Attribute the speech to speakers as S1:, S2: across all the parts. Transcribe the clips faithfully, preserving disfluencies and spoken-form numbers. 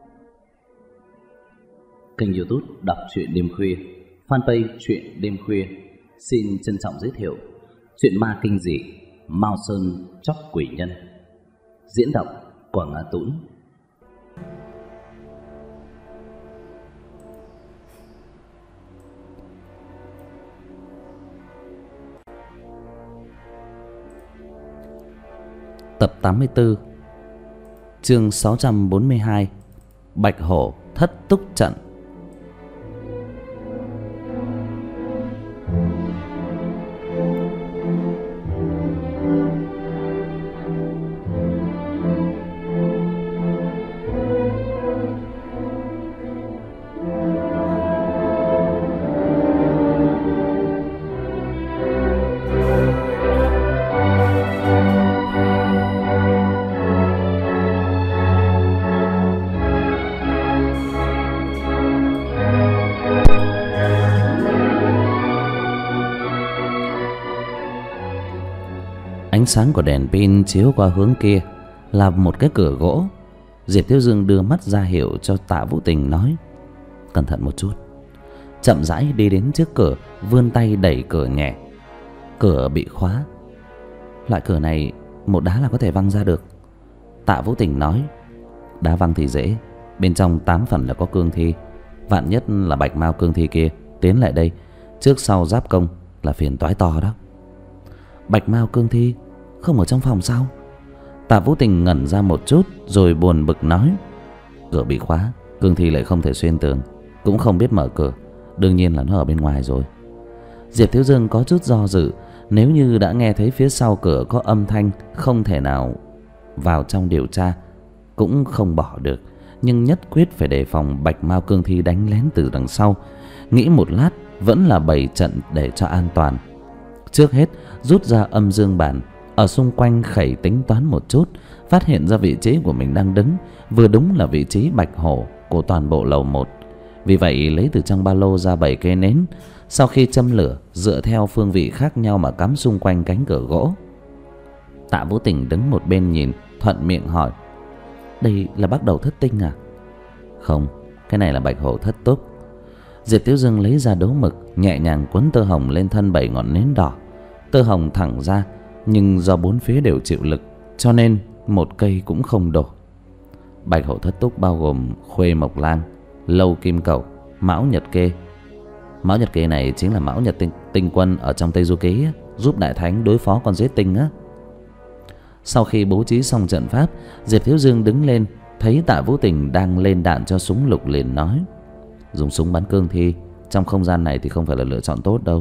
S1: Kênh YouTube Đọc truyện đêm khuya, fanpage truyện đêm khuya xin trân trọng giới thiệu truyện ma kinh dị Mao Sơn Chóc Quỷ Nhân. Diễn đọc Quảng Á Tũng. Tập tám mươi tư, chương sáu trăm bốn mươi hai, Bạch Hổ Thất Túc Trận. Ánh sáng của đèn pin chiếu qua hướng kia là một cái cửa gỗ. Diệp Thiếu Dương đưa mắt ra hiệu cho Tạ Vũ Tình, nói: cẩn thận một chút. Chậm rãi đi đến trước cửa, vươn tay đẩy cửa nhẹ. Cửa bị khóa. Loại cửa này một đá là có thể văng ra được. Tạ Vũ Tình nói: đá văng thì dễ, bên trong tám phần là có cương thi. Vạn nhất là bạch mao cương thi kia tiến lại đây, trước sau giáp công là phiền toái to đó. Bạch mao cương thi không ở trong phòng sao? Tạ Vũ Tình ngẩn ra một chút rồi buồn bực nói: cửa bị khóa, cương thi lại không thể xuyên tường, cũng không biết mở cửa, đương nhiên là nó ở bên ngoài rồi. Diệp Thiếu Dương có chút do dự. Nếu như đã nghe thấy phía sau cửa có âm thanh, không thể nào vào trong điều tra, cũng không bỏ được, nhưng nhất quyết phải đề phòng bạch mao cương thi đánh lén từ đằng sau. Nghĩ một lát vẫn là bày trận để cho an toàn. Trước hết rút ra âm dương bản, ở xung quanh khẩy tính toán một chút, phát hiện ra vị trí của mình đang đứng vừa đúng là vị trí bạch hổ của toàn bộ lầu một. Vì vậy lấy từ trong ba lô ra bảy cây nến, sau khi châm lửa dựa theo phương vị khác nhau mà cắm xung quanh cánh cửa gỗ. Tạ Vũ Tình đứng một bên nhìn, thuận miệng hỏi: đây là bắt đầu thất tinh à? Không, cái này là bạch hổ thất túc. Diệp Tiểu Dương lấy ra đấu mực, nhẹ nhàng quấn tơ hồng lên thân bảy ngọn nến đỏ. Tơ hồng thẳng ra, nhưng do bốn phía đều chịu lực, cho nên một cây cũng không đổ. Bạch hổ thất túc bao gồm khuê mộc lang, lâu kim cẩu, mão nhật kê. Mão nhật kê này chính là mão nhật tinh, tinh quân ở trong Tây Du Ký á, giúp đại thánh đối phó con giết tinh á. Sau khi bố trí xong trận pháp, Diệp Thiếu Dương đứng lên, thấy Tạ Vũ Tình đang lên đạn cho súng lục liền nói: dùng súng bắn cương thi trong không gian này thì không phải là lựa chọn tốt đâu.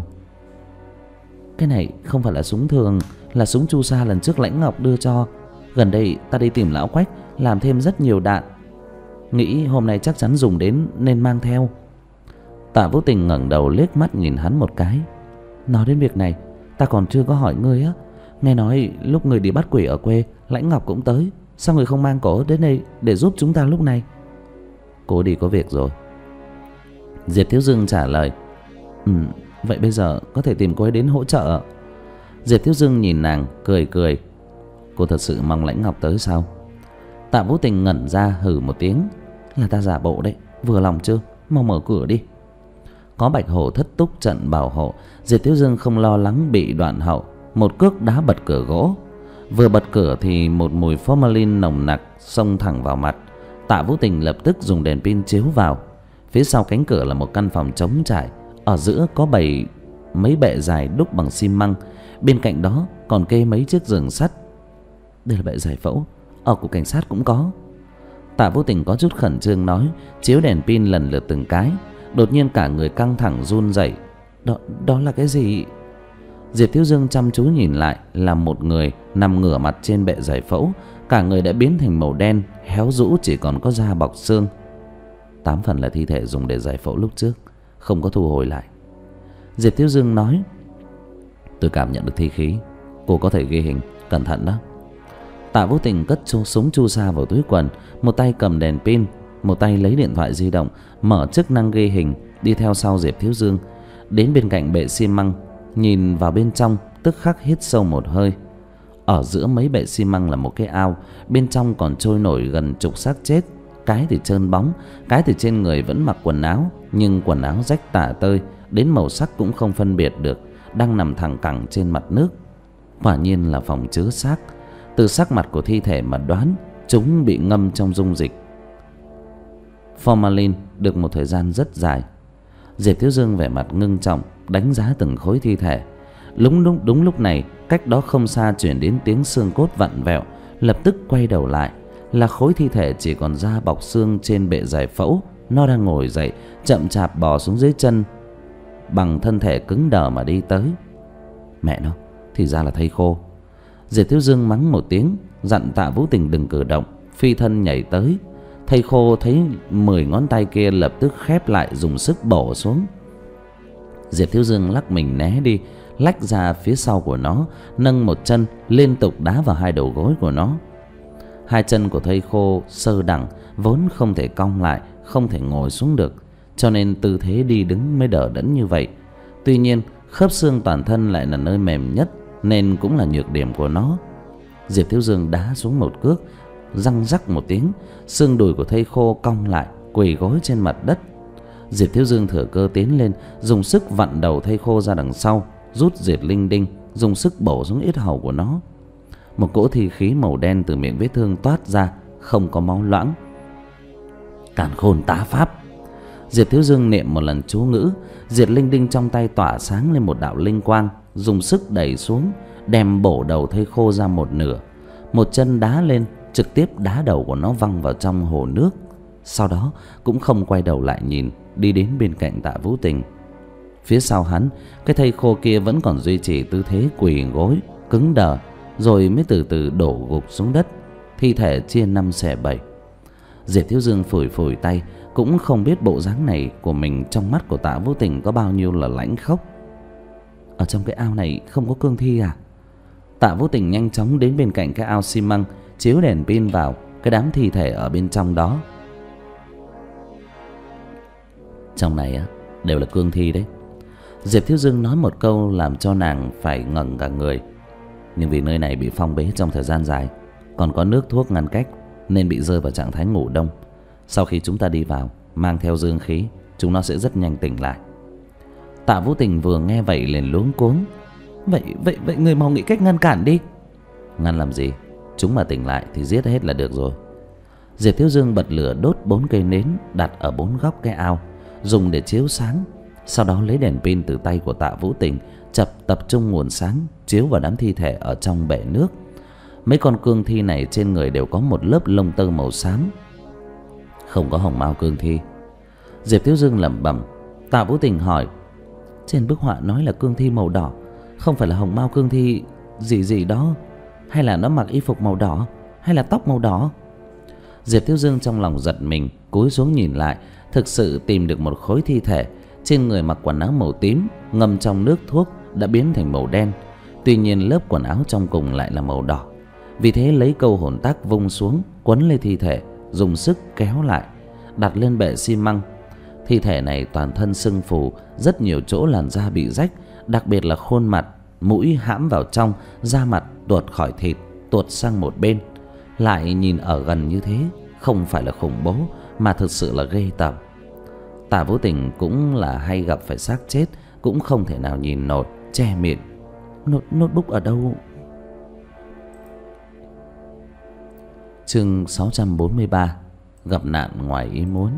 S1: Cái này không phải là súng thường, là súng chu sa lần trước Lãnh Ngọc đưa cho. Gần đây ta đi tìm lão Quách làm thêm rất nhiều đạn, nghĩ hôm nay chắc chắn dùng đến nên mang theo. Tạ Vũ Tình ngẩng đầu liếc mắt nhìn hắn một cái. Nói đến việc này, ta còn chưa có hỏi ngươi á. Nghe nói lúc người đi bắt quỷ ở quê, Lãnh Ngọc cũng tới, sao người không mang cổ đến đây để giúp chúng ta lúc này? Cô đi có việc rồi. Diệp Thiếu Dương trả lời: Ừ, vậy bây giờ có thể tìm cô ấy đến hỗ trợ. Diệp Thiếu Dương nhìn nàng cười cười: cô thật sự mong Lãnh Ngọc tới sao? Tạ Vũ Tình ngẩn ra hừ một tiếng: là ta giả bộ đấy, vừa lòng chưa? Mau mở cửa đi. Có bạch hổ thất túc trận bảo hộ, Diệp Thiếu Dương không lo lắng bị đoạn hậu, một cước đá bật cửa gỗ. Vừa bật cửa thì một mùi formalin nồng nặc xông thẳng vào mặt. Tạ Vũ Tình lập tức dùng đèn pin chiếu vào. Phía sau cánh cửa là một căn phòng trống trải, ở giữa có bày mấy bệ dài đúc bằng xi măng, bên cạnh đó còn kê mấy chiếc giường sắt. Đây là bệ giải phẫu, ở cục cảnh sát cũng có. Tạ Vũ Tình có chút khẩn trương nói, chiếu đèn pin lần lượt từng cái. Đột nhiên cả người căng thẳng run rẩy. Đó, đó là cái gì? Diệp Thiếu Dương chăm chú nhìn lại là một người nằm ngửa mặt trên bệ giải phẫu, cả người đã biến thành màu đen, héo rũ, chỉ còn có da bọc xương. Tám phần là thi thể dùng để giải phẫu lúc trước, không có thu hồi lại. Diệp Thiếu Dương nói: tôi cảm nhận được thi khí, cô có thể ghi hình, cẩn thận đó. Tạ Vũ Tình cất súng chu sa vào túi quần, một tay cầm đèn pin, một tay lấy điện thoại di động, mở chức năng ghi hình, đi theo sau Diệp Thiếu Dương. Đến bên cạnh bệ xi măng, nhìn vào bên trong, tức khắc hít sâu một hơi. Ở giữa mấy bệ xi măng là một cái ao, bên trong còn trôi nổi gần chục xác chết. cái thì trơn bóng, cái thì trên người vẫn mặc quần áo, nhưng quần áo rách tả tơi, đến màu sắc cũng không phân biệt được, đang nằm thẳng cẳng trên mặt nước. Quả nhiên là phòng chứa xác. Từ sắc mặt của thi thể mà đoán chúng bị ngâm trong dung dịch formalin được một thời gian rất dài. Diệp Thiếu Dương vẻ mặt ngưng trọng đánh giá từng khối thi thể. Đúng lúc đúng lúc này, cách đó không xa truyền đến tiếng xương cốt vặn vẹo. Lập tức quay đầu lại, là khối thi thể chỉ còn da bọc xương trên bệ giải phẫu. Nó đang ngồi dậy, chậm chạp bò xuống dưới chân, bằng thân thể cứng đờ mà đi tới. Mẹ nó, thì ra là thây khô. Diệp Thiếu Dương mắng một tiếng, dặn Tạ Vũ Tình đừng cử động, phi thân nhảy tới. Thây khô thấy mười ngón tay kia lập tức khép lại, dùng sức bổ xuống. Diệp Thiếu Dương lắc mình né đi, lách ra phía sau của nó, nâng một chân liên tục đá vào hai đầu gối của nó. Hai chân của thây khô sơ đẳng, vốn không thể cong lại, không thể ngồi xuống được, cho nên tư thế đi đứng mới đỡ đẫn như vậy. Tuy nhiên khớp xương toàn thân lại là nơi mềm nhất, nên cũng là nhược điểm của nó. Diệp Thiếu Dương đá xuống một cước, răng rắc một tiếng, xương đùi của thây khô cong lại, quỳ gối trên mặt đất. Diệp Thiếu Dương thừa cơ tiến lên, dùng sức vặn đầu thây khô ra đằng sau, rút diệt linh đinh, dùng sức bổ xuống yết hầu của nó. Một cỗ thi khí màu đen từ miệng vết thương toát ra, không có máu loãng. Càn khôn tá pháp. Diệp Thiếu Dương niệm một lần chú ngữ, diệt linh đinh trong tay tỏa sáng lên một đạo linh quang, dùng sức đẩy xuống, đem bổ đầu thây khô ra một nửa. Một chân đá lên, trực tiếp đá đầu của nó văng vào trong hồ nước. Sau đó cũng không quay đầu lại nhìn, đi đến bên cạnh Tạ Vũ Tình. Phía sau hắn, cái thây khô kia vẫn còn duy trì tư thế quỳ gối cứng đờ, rồi mới từ từ đổ gục xuống đất, thi thể chia năm xẻ bảy. Diệp Thiếu Dương phủi phủi tay, cũng không biết bộ dáng này của mình trong mắt của Tạ Vũ Tình có bao nhiêu là lãnh khốc. Ở trong cái ao này không có cương thi à? Tạ Vũ Tình nhanh chóng đến bên cạnh cái ao xi măng, chiếu đèn pin vào cái đám thi thể ở bên trong đó. Trong này á, đều là cương thi đấy. Diệp Thiếu Dương nói một câu làm cho nàng phải ngẩn cả người. Nhưng vì nơi này bị phong bế trong thời gian dài, còn có nước thuốc ngăn cách, nên bị rơi vào trạng thái ngủ đông. Sau khi chúng ta đi vào, mang theo dương khí, chúng nó sẽ rất nhanh tỉnh lại. Tạ Vũ Tình vừa nghe vậy liền luống cuống. Vậy vậy vậy người mau nghĩ cách ngăn cản đi. Ngăn làm gì? Chúng mà tỉnh lại thì giết hết là được rồi. Diệp Thiếu Dương bật lửa đốt bốn cây nến đặt ở bốn góc cái ao, dùng để chiếu sáng. Sau đó lấy đèn pin từ tay của Tạ Vũ Tình, chập tập trung nguồn sáng chiếu vào đám thi thể ở trong bể nước. Mấy con cương thi này trên người đều có một lớp lông tơ màu xám, không có hồng mao cương thi. Diệp Thiếu Dương lẩm bẩm. Tạ Vũ Tình hỏi: trên bức họa nói là cương thi màu đỏ, không phải là hồng mao cương thi gì gì đó, hay là nó mặc y phục màu đỏ, hay là tóc màu đỏ? Diệp Thiếu Dương trong lòng giật mình, cúi xuống nhìn lại, thực sự tìm được một khối thi thể, trên người mặc quần áo màu tím, ngâm trong nước thuốc đã biến thành màu đen. Tuy nhiên lớp quần áo trong cùng lại là màu đỏ. Vì thế lấy câu hồn tác vung xuống, quấn lên thi thể, dùng sức kéo lại, đặt lên bệ xi măng. Thi thể này toàn thân sưng phù, rất nhiều chỗ làn da bị rách, đặc biệt là khuôn mặt, mũi hãm vào trong, da mặt tuột khỏi thịt, tuột sang một bên. Lại nhìn ở gần như thế, không phải là khủng bố, mà thực sự là ghê tởm. Tạ Vũ Tình cũng là hay gặp phải xác chết, cũng không thể nào nhìn nổi, che miệng. Nốt, notebook ở đâu? Chương sáu trăm bốn mươi ba. Gặp nạn ngoài ý muốn.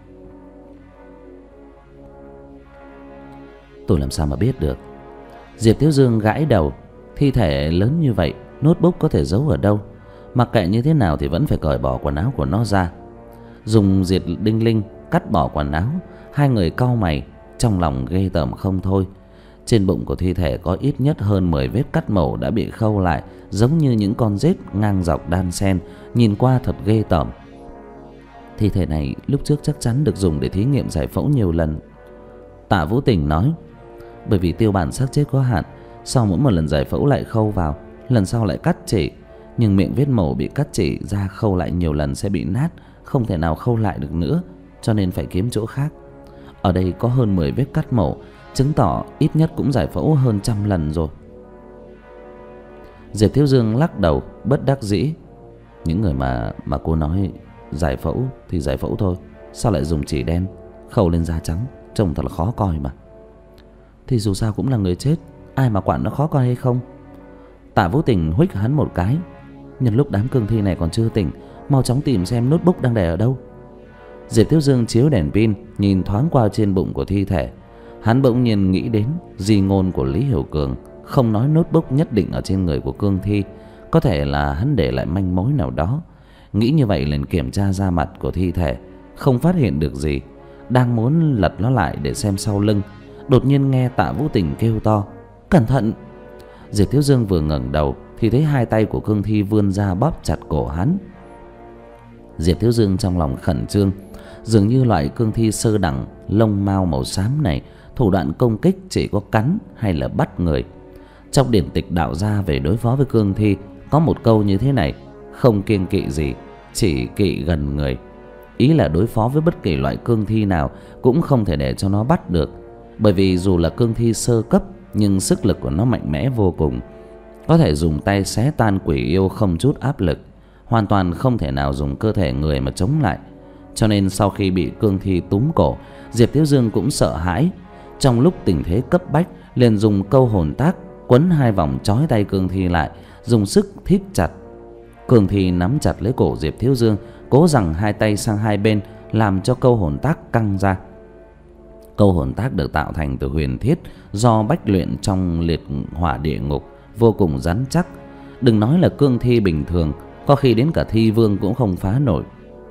S1: Tôi làm sao mà biết được? Diệp Thiếu Dương gãi đầu. Thi thể lớn như vậy, notebook có thể giấu ở đâu? Mặc kệ như thế nào thì vẫn phải cởi bỏ quần áo của nó ra, dùng diệt đinh linh cắt bỏ quần áo. Hai người cau mày, trong lòng ghê tởm không thôi. Trên bụng của thi thể có ít nhất hơn mười vết cắt mổ đã bị khâu lại, giống như những con rết ngang dọc đan xen, nhìn qua thật ghê tởm. Thi thể này lúc trước chắc chắn được dùng để thí nghiệm giải phẫu nhiều lần. Tạ Vũ Tình nói. Bởi vì tiêu bản xác chết có hạn, sau mỗi một lần giải phẫu lại khâu vào, lần sau lại cắt chỉ. Nhưng miệng vết mổ bị cắt chỉ ra khâu lại nhiều lần sẽ bị nát, không thể nào khâu lại được nữa, cho nên phải kiếm chỗ khác. Ở đây có hơn mười vết cắt mổ, chứng tỏ ít nhất cũng giải phẫu hơn trăm lần rồi. Diệp Thiếu Dương lắc đầu bất đắc dĩ. Những người mà mà cô nói Giải phẫu thì giải phẫu thôi, sao lại dùng chỉ đen khâu lên da trắng, trông thật là khó coi mà. Thì dù sao cũng là người chết, ai mà quản nó khó coi hay không. Tạ Vũ Tình huých hắn một cái. Nhân lúc đám cương thi này còn chưa tỉnh, mau chóng tìm xem notebook đang để ở đâu. Diệp Thiếu Dương chiếu đèn pin nhìn thoáng qua trên bụng của thi thể. Hắn bỗng nhiên nghĩ đến di ngôn của Lý Hiểu Cường, không nói notebook nhất định ở trên người của cương thi, có thể là hắn để lại manh mối nào đó. Nghĩ như vậy liền kiểm tra da mặt của thi thể, không phát hiện được gì. Đang muốn lật nó lại để xem sau lưng, đột nhiên nghe Tạ Vũ Tình kêu to: "Cẩn thận!" Diệp Thiếu Dương vừa ngẩng đầu thì thấy hai tay của cương thi vươn ra bóp chặt cổ hắn. Diệp Thiếu Dương trong lòng khẩn trương, dường như loại cương thi sơ đẳng lông mao màu xám này thủ đoạn công kích chỉ có cắn hay là bắt người. Trong điển tịch đạo gia về đối phó với cương thi có một câu như thế này: không kiêng kỵ gì, chỉ kỵ gần người. Ý là đối phó với bất kỳ loại cương thi nào cũng không thể để cho nó bắt được, bởi vì dù là cương thi sơ cấp nhưng sức lực của nó mạnh mẽ vô cùng, có thể dùng tay xé tan quỷ yêu không chút áp lực, hoàn toàn không thể nào dùng cơ thể người mà chống lại. Cho nên sau khi bị cương thi túm cổ, Diệp Thiếu Dương cũng sợ hãi. Trong lúc tình thế cấp bách, liền dùng câu hồn tác quấn hai vòng trói tay cương thi lại, dùng sức thít chặt. Cương thi nắm chặt lấy cổ Diệp Thiếu Dương, cố giằng hai tay sang hai bên, làm cho câu hồn tác căng ra. Câu hồn tác được tạo thành từ huyền thiết do bách luyện trong liệt hỏa địa ngục, vô cùng rắn chắc. Đừng nói là cương thi bình thường, có khi đến cả thi vương cũng không phá nổi.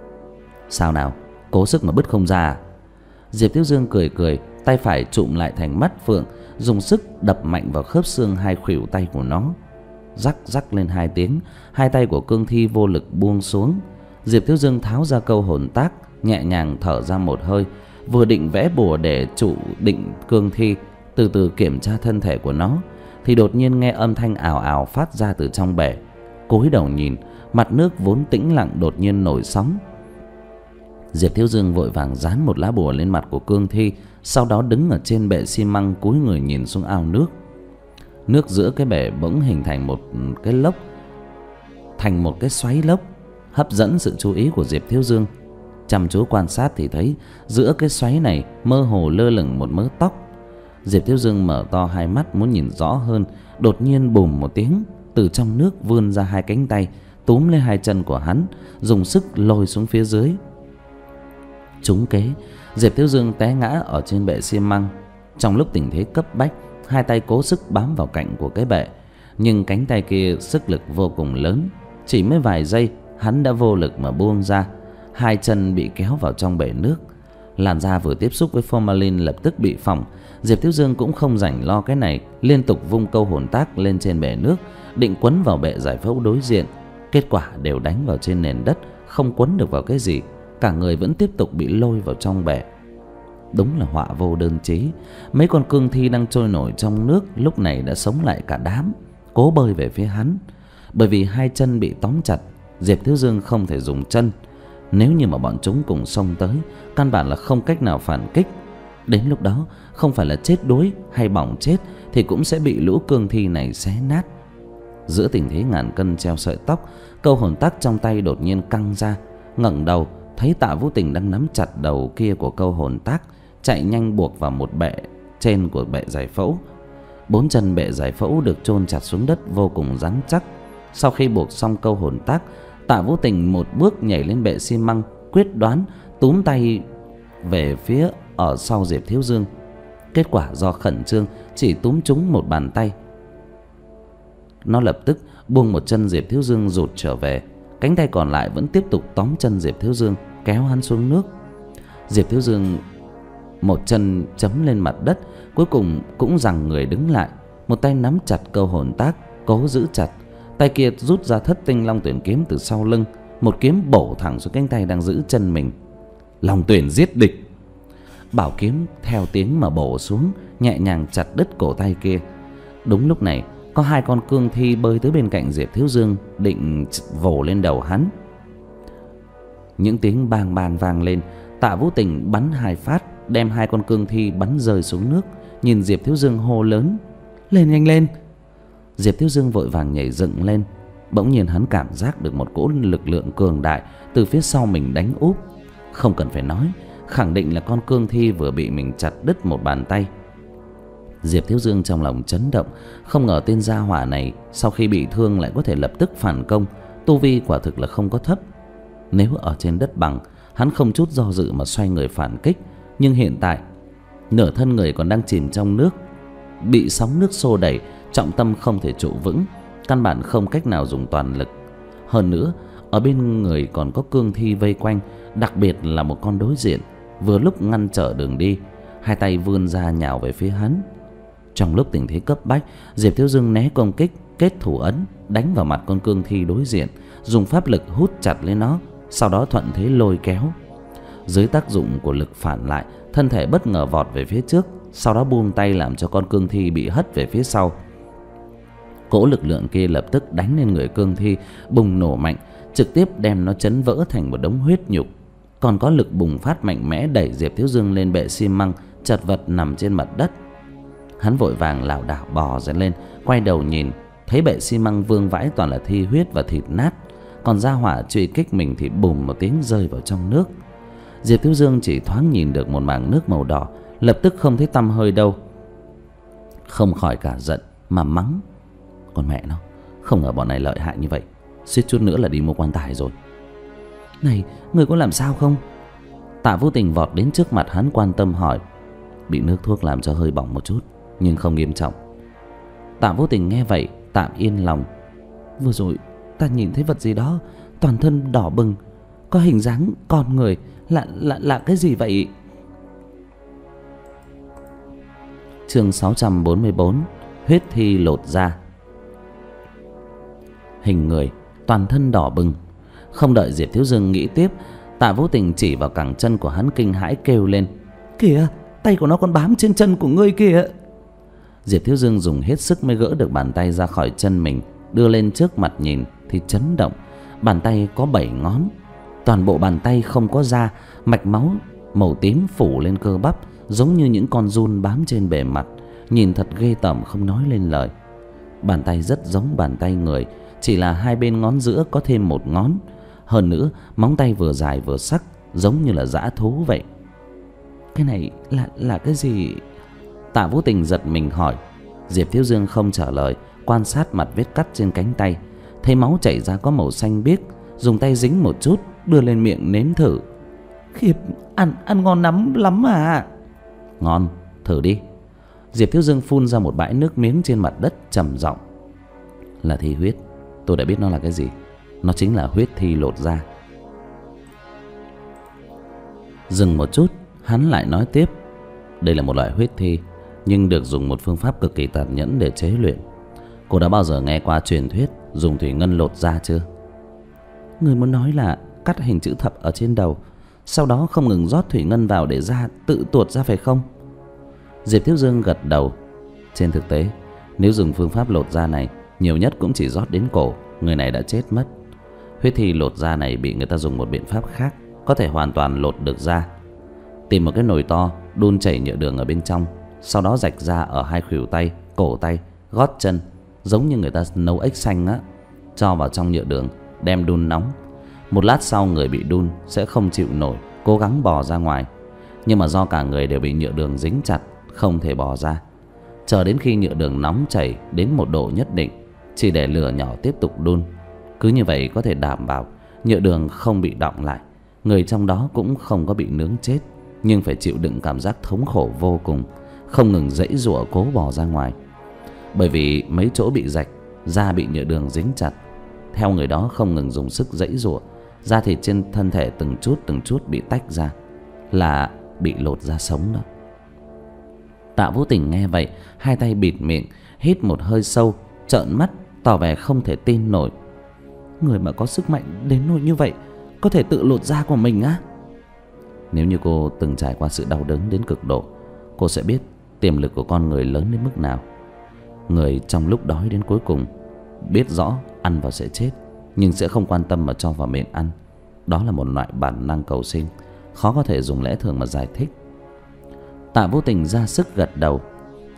S1: Sao nào, cố sức mà bứt không ra à? Diệp Thiếu Dương cười cười, tay phải trụm lại thành mắt phượng, dùng sức đập mạnh vào khớp xương hai khuỷu tay của nó. Rắc rắc lên hai tiếng, hai tay của cương thi vô lực buông xuống. Diệp Thiếu Dương tháo ra câu hồn tác, nhẹ nhàng thở ra một hơi, vừa định vẽ bùa để trụ định cương thi, từ từ kiểm tra thân thể của nó, thì đột nhiên nghe âm thanh ào ào phát ra từ trong bể. Cúi đầu nhìn, mặt nước vốn tĩnh lặng đột nhiên nổi sóng. Diệp Thiếu Dương vội vàng dán một lá bùa lên mặt của cương thi, sau đó đứng ở trên bệ xi măng cúi người nhìn xuống ao nước. Nước giữa cái bể bỗng hình thành một cái lốc, thành một cái xoáy lốc, hấp dẫn sự chú ý của Diệp Thiếu Dương. Chăm chú quan sát thì thấy giữa cái xoáy này mơ hồ lơ lửng một mớ tóc. Diệp Thiếu Dương mở to hai mắt muốn nhìn rõ hơn, đột nhiên bùm một tiếng, từ trong nước vươn ra hai cánh tay, túm lấy hai chân của hắn, dùng sức lôi xuống phía dưới. Trúng kế, Diệp Thiếu Dương té ngã ở trên bệ xi măng. Trong lúc tình thế cấp bách, hai tay cố sức bám vào cạnh của cái bệ, nhưng cánh tay kia sức lực vô cùng lớn, chỉ mới vài giây hắn đã vô lực mà buông ra. Hai chân bị kéo vào trong bể nước. Làn da vừa tiếp xúc với formalin lập tức bị phỏng. Diệp Thiếu Dương cũng không rảnh lo cái này, liên tục vung câu hồn tác lên trên bể nước, định quấn vào bệ giải phẫu đối diện. Kết quả đều đánh vào trên nền đất, không quấn được vào cái gì, cả người vẫn tiếp tục bị lôi vào trong bể. Đúng là họa vô đơn chí. Mấy con cương thi đang trôi nổi trong nước lúc này đã sống lại cả đám, cố bơi về phía hắn. Bởi vì hai chân bị tóm chặt, Diệp Thiếu Dương không thể dùng chân. Nếu như mà bọn chúng cùng xông tới, căn bản là không cách nào phản kích. Đến lúc đó không phải là chết đuối hay bỏng chết thì cũng sẽ bị lũ cương thi này xé nát. Giữa tình thế ngàn cân treo sợi tóc, câu hồn tác trong tay đột nhiên căng ra. Ngẩng đầu thấy Tạ Vũ Tình đang nắm chặt đầu kia của câu hồn tác, chạy nhanh buộc vào một bệ trên của bệ giải phẫu. Bốn chân bệ giải phẫu được chôn chặt xuống đất vô cùng rắn chắc. Sau khi buộc xong câu hồn tác, Tạ Vũ Tình một bước nhảy lên bệ xi măng, quyết đoán túm tay về phía ở sau Diệp Thiếu Dương. Kết quả do khẩn trương chỉ túm trúng một bàn tay, nó lập tức buông một chân Diệp Thiếu Dương rụt trở về. Cánh tay còn lại vẫn tiếp tục tóm chân Diệp Thiếu Dương, kéo hắn xuống nước. Diệp Thiếu Dương một chân chấm lên mặt đất, cuối cùng cũng giằng người đứng lại, một tay nắm chặt câu hồn tác, cố giữ chặt. Tay kia rút ra thất tinh long tuyển kiếm từ sau lưng, một kiếm bổ thẳng xuống cánh tay đang giữ chân mình. Long tuyển giết địch. Bảo kiếm theo tiếng mà bổ xuống, nhẹ nhàng chặt đứt cổ tay kia. Đúng lúc này, có hai con cương thi bơi tới bên cạnh Diệp Thiếu Dương, định vồ lên đầu hắn. Những tiếng bang bang vang lên. Tạ Vũ Tình bắn hai phát, đem hai con cương thi bắn rơi xuống nước. Nhìn Diệp Thiếu Dương hô lớn: "Lên nhanh lên!" Diệp Thiếu Dương vội vàng nhảy dựng lên. Bỗng nhiên hắn cảm giác được một cỗ lực lượng cường đại từ phía sau mình đánh úp. Không cần phải nói, khẳng định là con cương thi vừa bị mình chặt đứt một bàn tay. Diệp Thiếu Dương trong lòng chấn động, không ngờ tên gia hỏa này sau khi bị thương lại có thể lập tức phản công. Tu vi quả thực là không có thấp. Nếu ở trên đất bằng, hắn không chút do dự mà xoay người phản kích. Nhưng hiện tại nửa thân người còn đang chìm trong nước, bị sóng nước xô đẩy, trọng tâm không thể trụ vững, căn bản không cách nào dùng toàn lực. Hơn nữa ở bên người còn có cương thi vây quanh, đặc biệt là một con đối diện vừa lúc ngăn trở đường đi, hai tay vươn ra nhào về phía hắn. Trong lúc tình thế cấp bách, Diệp Thiếu Dương né công kích, kết thủ ấn đánh vào mặt con cương thi đối diện, dùng pháp lực hút chặt lấy nó, sau đó thuận thế lôi kéo. Dưới tác dụng của lực phản lại, thân thể bất ngờ vọt về phía trước, sau đó buông tay làm cho con cương thi bị hất về phía sau. Cỗ lực lượng kia lập tức đánh lên người cương thi, bùng nổ mạnh, trực tiếp đem nó chấn vỡ thành một đống huyết nhục. Còn có lực bùng phát mạnh mẽ đẩy Diệp Thiếu Dương lên bệ xi măng, chật vật nằm trên mặt đất. Hắn vội vàng lảo đảo bò dậy lên, quay đầu nhìn, thấy bệ xi măng vương vãi toàn là thi huyết và thịt nát. Còn gia hỏa truy kích mình thì bùm một tiếng rơi vào trong nước. Diệp Thiếu Dương chỉ thoáng nhìn được một mảng nước màu đỏ, lập tức không thấy tăm hơi đâu. Không khỏi cả giận mà mắng: con mẹ nó, không ngờ bọn này lợi hại như vậy, suýt chút nữa là đi mua quan tài rồi. Này, người có làm sao không? Tạ Vô Tình vọt đến trước mặt hắn quan tâm hỏi. Bị nước thuốc làm cho hơi bỏng một chút, nhưng không nghiêm trọng. Tạ Vô Tình nghe vậy tạm yên lòng. Vừa rồi ta nhìn thấy vật gì đó, toàn thân đỏ bừng, có hình dáng con người, là là là cái gì vậy? Chương sáu trăm bốn mươi bốn, huyết thi lột da. Hình người, toàn thân đỏ bừng. Không đợi Diệp Thiếu Dương nghĩ tiếp, Tạ Vô Tình chỉ vào cẳng chân của hắn kinh hãi kêu lên: kìa, tay của nó còn bám trên chân của ngươi kìa. Diệp Thiếu Dương dùng hết sức mới gỡ được bàn tay ra khỏi chân mình, đưa lên trước mặt nhìn thì chấn động. Bàn tay có bảy ngón, toàn bộ bàn tay không có da, mạch máu màu tím phủ lên cơ bắp, giống như những con giun bám trên bề mặt, nhìn thật ghê tởm không nói lên lời. Bàn tay rất giống bàn tay người, chỉ là hai bên ngón giữa có thêm một ngón. Hơn nữa móng tay vừa dài vừa sắc, giống như là dã thú vậy. Cái này là là cái gì? Tạ Vô Tình giật mình hỏi. Diệp Thiếu Dương không trả lời, quan sát mặt vết cắt trên cánh tay, thấy máu chảy ra có màu xanh biếc, dùng tay dính một chút đưa lên miệng nếm thử. Khiếp, ăn ăn ngon lắm lắm à? Ngon, thử đi. Diệp Thiếu Dương phun ra một bãi nước miếng trên mặt đất, trầm giọng: là thi huyết, tôi đã biết nó là cái gì. Nó chính là huyết thi lột da. Dừng một chút, hắn lại nói tiếp: đây là một loại huyết thi, nhưng được dùng một phương pháp cực kỳ tàn nhẫn để chế luyện. Cô đã bao giờ nghe qua truyền thuyết dùng thủy ngân lột da chưa? Người muốn nói là cắt hình chữ thập ở trên đầu, sau đó không ngừng rót thủy ngân vào để da tự tuột ra phải không? Diệp Thiếu Dương gật đầu. Trên thực tế, nếu dùng phương pháp lột da này, nhiều nhất cũng chỉ rót đến cổ, người này đã chết mất. Huyết thi lột da này bị người ta dùng một biện pháp khác, có thể hoàn toàn lột được da. Tìm một cái nồi to, đun chảy nhựa đường ở bên trong, sau đó rạch ra ở hai khuỷu tay, cổ tay, gót chân, giống như người ta nấu ếch xanh á. Cho vào trong nhựa đường, đem đun nóng. Một lát sau người bị đun sẽ không chịu nổi, cố gắng bò ra ngoài. Nhưng mà do cả người đều bị nhựa đường dính chặt, không thể bò ra. Chờ đến khi nhựa đường nóng chảy đến một độ nhất định, chỉ để lửa nhỏ tiếp tục đun. Cứ như vậy có thể đảm bảo nhựa đường không bị đọng lại, người trong đó cũng không có bị nướng chết, nhưng phải chịu đựng cảm giác thống khổ vô cùng, không ngừng giãy giụa cố bò ra ngoài. Bởi vì mấy chỗ bị rạch, da bị nhựa đường dính chặt, theo người đó không ngừng dùng sức giãy giụa, da thịt trên thân thể từng chút từng chút bị tách ra, là bị lột da sống đó. Tạ Vô Tình nghe vậy, hai tay bịt miệng, hít một hơi sâu, trợn mắt, tỏ vẻ không thể tin nổi. Người mà có sức mạnh đến nỗi như vậy, có thể tự lột da của mình á? Nếu như cô từng trải qua sự đau đớn đến cực độ, cô sẽ biết tiềm lực của con người lớn đến mức nào. Người trong lúc đói đến cuối cùng, biết rõ ăn vào sẽ chết, nhưng sẽ không quan tâm mà cho vào miệng ăn. Đó là một loại bản năng cầu sinh, khó có thể dùng lẽ thường mà giải thích. Tạ Vô Tình ra sức gật đầu.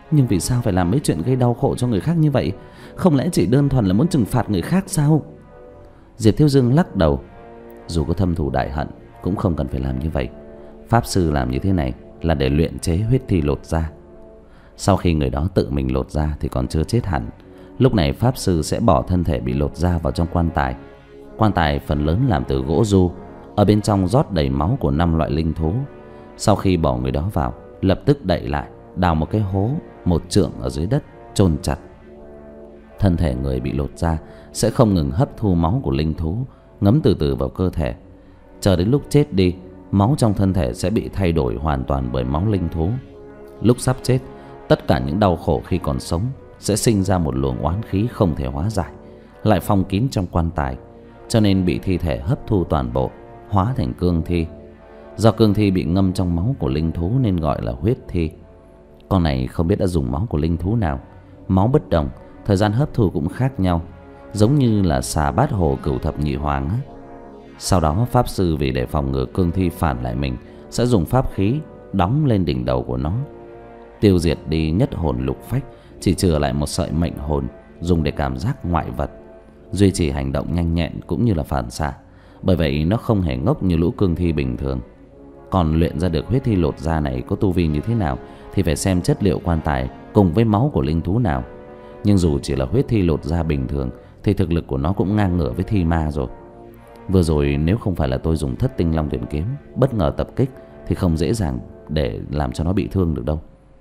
S1: Nhưng vì sao phải làm mấy chuyện gây đau khổ cho người khác như vậy? Không lẽ chỉ đơn thuần là muốn trừng phạt người khác sao? Diệp Thiếu Dương lắc đầu. Dù có thâm thù đại hận cũng không cần phải làm như vậy. Pháp sư làm như thế này là để luyện chế huyết thi lột da. Sau khi người đó tự mình lột da thì còn chưa chết hẳn. Lúc này pháp sư sẽ bỏ thân thể bị lột da vào trong quan tài. Quan tài phần lớn làm từ gỗ du, ở bên trong rót đầy máu của năm loại linh thú. Sau khi bỏ người đó vào, lập tức đậy lại, đào một cái hố một trượng ở dưới đất, chôn chặt. Thân thể người bị lột da sẽ không ngừng hấp thu máu của linh thú, ngấm từ từ vào cơ thể. Chờ đến lúc chết đi, máu trong thân thể sẽ bị thay đổi hoàn toàn bởi máu linh thú. Lúc sắp chết, tất cả những đau khổ khi còn sống sẽ sinh ra một luồng oán khí không thể hóa giải, lại phong kín trong quan tài, cho nên bị thi thể hấp thu toàn bộ, hóa thành cương thi. Do cương thi bị ngâm trong máu của linh thú nên gọi là huyết thi. Con này không biết đã dùng máu của linh thú nào. Máu bất đồng, thời gian hấp thu cũng khác nhau, giống như là xà bát hồ cửu thập nhị hoàng á. Sau đó pháp sư vì để phòng ngừa cương thi phản lại mình sẽ dùng pháp khí đóng lên đỉnh đầu của nó, tiêu diệt đi nhất hồn lục phách, chỉ chừa lại một sợi mệnh hồn dùng để cảm giác ngoại vật, duy trì hành động nhanh nhẹn cũng như là phản xạ. Bởi vậy nó không hề ngốc như lũ cương thi bình thường. Còn luyện ra được huyết thi lột da này có tu vi như thế nào thì phải xem chất liệu quan tài cùng với máu của linh thú nào. Nhưng dù chỉ là huyết thi lột da bình thường thì thực lực của nó cũng ngang ngửa với thi ma rồi. Vừa rồi nếu không phải là tôi dùng thất tinh long tuyển kiếm bất ngờ tập kích thì không dễ dàng để làm cho nó bị thương được đâu.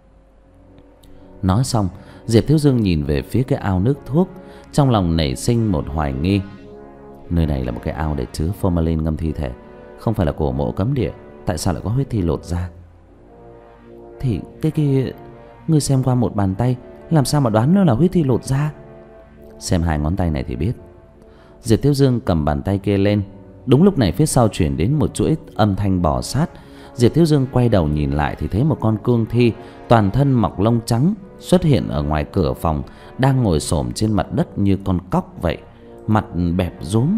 S1: Nói xong, Diệp Thiếu Dương nhìn về phía cái ao nước thuốc, trong lòng nảy sinh một hoài nghi. Nơi này là một cái ao để chứa formalin ngâm thi thể, không phải là cổ mộ cấm địa, tại sao lại có huyết thi lột da? Thì cái kia, ngươi xem qua một bàn tay, làm sao mà đoán nó là huyết thi lột da? Xem hai ngón tay này thì biết. Diệp Thiếu Dương cầm bàn tay kia lên. Đúng lúc này phía sau chuyển đến một chuỗi âm thanh bò sát. Diệp Thiếu Dương quay đầu nhìn lại thì thấy một con cương thi toàn thân mọc lông trắng xuất hiện ở ngoài cửa phòng, đang ngồi xổm trên mặt đất như con cóc vậy, mặt bẹp rúm.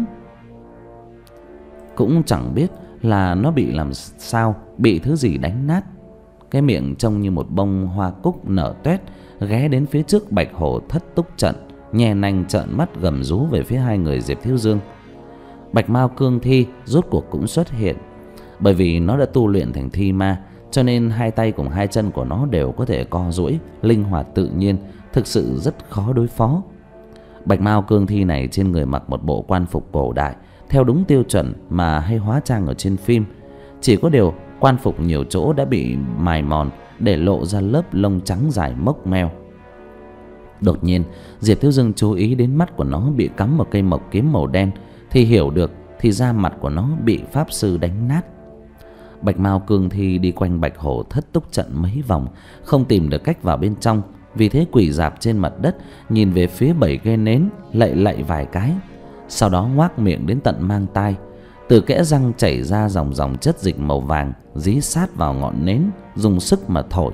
S1: Cũng chẳng biết là nó bị làm sao, bị thứ gì đánh nát. Cái miệng trông như một bông hoa cúc nở toét, ghé đến phía trước Bạch Hổ thất túc trận, nhe nanh trợn mắt gầm rú về phía hai người Diệp Thiếu Dương. Bạch Mao cương thi rốt cuộc cũng xuất hiện. Bởi vì nó đã tu luyện thành thi ma, cho nên hai tay cùng hai chân của nó đều có thể co duỗi, linh hoạt tự nhiên, thực sự rất khó đối phó. Bạch Mao cương thi này trên người mặc một bộ quan phục cổ đại, theo đúng tiêu chuẩn mà hay hóa trang ở trên phim. Chỉ có điều quan phục nhiều chỗ đã bị mài mòn, để lộ ra lớp lông trắng dài mốc meo. Đột nhiên Diệp Thiếu Dương chú ý đến mắt của nó bị cắm một cây mộc kiếm màu đen, thì hiểu được thì ra mặt của nó bị pháp sư đánh nát. Bạch Mao cương thi đi quanh Bạch Hổ thất túc trận mấy vòng, không tìm được cách vào bên trong, vì thế quỳ rạp trên mặt đất, nhìn về phía bảy cây nến, lạy lạy vài cái, sau đó ngoác miệng đến tận mang tai. Từ kẽ răng chảy ra dòng dòng chất dịch màu vàng, dí sát vào ngọn nến, dùng sức mà thổi.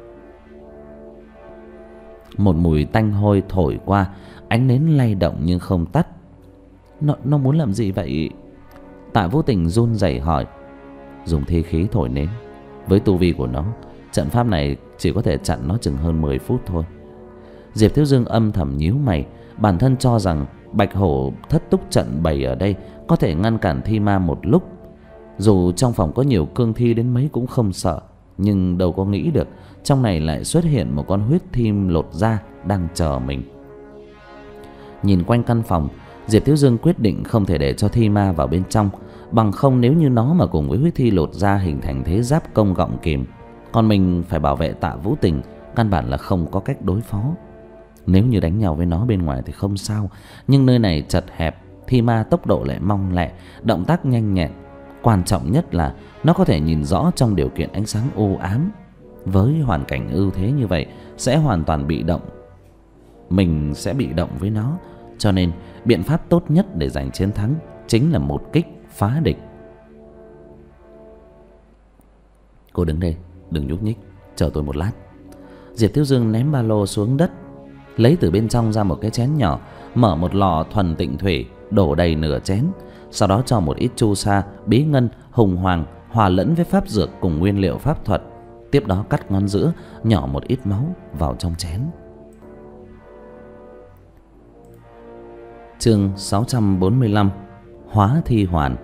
S1: Một mùi tanh hôi thổi qua, ánh nến lay động nhưng không tắt. Nó, nó muốn làm gì vậy? Tạ Vũ Tình run rẩy hỏi. Dùng thi khí thổi nến. Với tu vi của nó, trận pháp này chỉ có thể chặn nó chừng hơn mười phút thôi. Diệp Thiếu Dương âm thầm nhíu mày. Bản thân cho rằng Bạch Hổ thất túc trận bày ở đây có thể ngăn cản thi ma một lúc. Dù trong phòng có nhiều cương thi đến mấy cũng không sợ, nhưng đâu có nghĩ được trong này lại xuất hiện một con huyết thi lột da đang chờ mình. Nhìn quanh căn phòng, Diệp Thiếu Dương quyết định không thể để cho thi ma vào bên trong, bằng không nếu như nó mà cùng với huyết thi lột da hình thành thế giáp công gọng kìm, còn mình phải bảo vệ Tạ Vũ Tình, căn bản là không có cách đối phó. Nếu như đánh nhau với nó bên ngoài thì không sao, nhưng nơi này chật hẹp, thi ma tốc độ lại mong lẹ, động tác nhanh nhẹn. Quan trọng nhất là nó có thể nhìn rõ trong điều kiện ánh sáng u ám. Với hoàn cảnh ưu thế như vậy sẽ hoàn toàn bị động, mình sẽ bị động với nó. Cho nên biện pháp tốt nhất để giành chiến thắng chính là một kích phá địch. Cô đứng đây, đừng nhúc nhích, chờ tôi một lát. Diệp Thiếu Dương ném ba lô xuống đất, lấy từ bên trong ra một cái chén nhỏ, mở một lọ thuần tịnh thủy, đổ đầy nửa chén. Sau đó cho một ít chu sa, bí ngân, hùng hoàng hòa lẫn với pháp dược cùng nguyên liệu pháp thuật, Tiếp đó cắt ngón giữa, nhỏ một ít máu vào trong chén. Chương sáu trăm bốn mươi lăm. Hóa thi hoàn.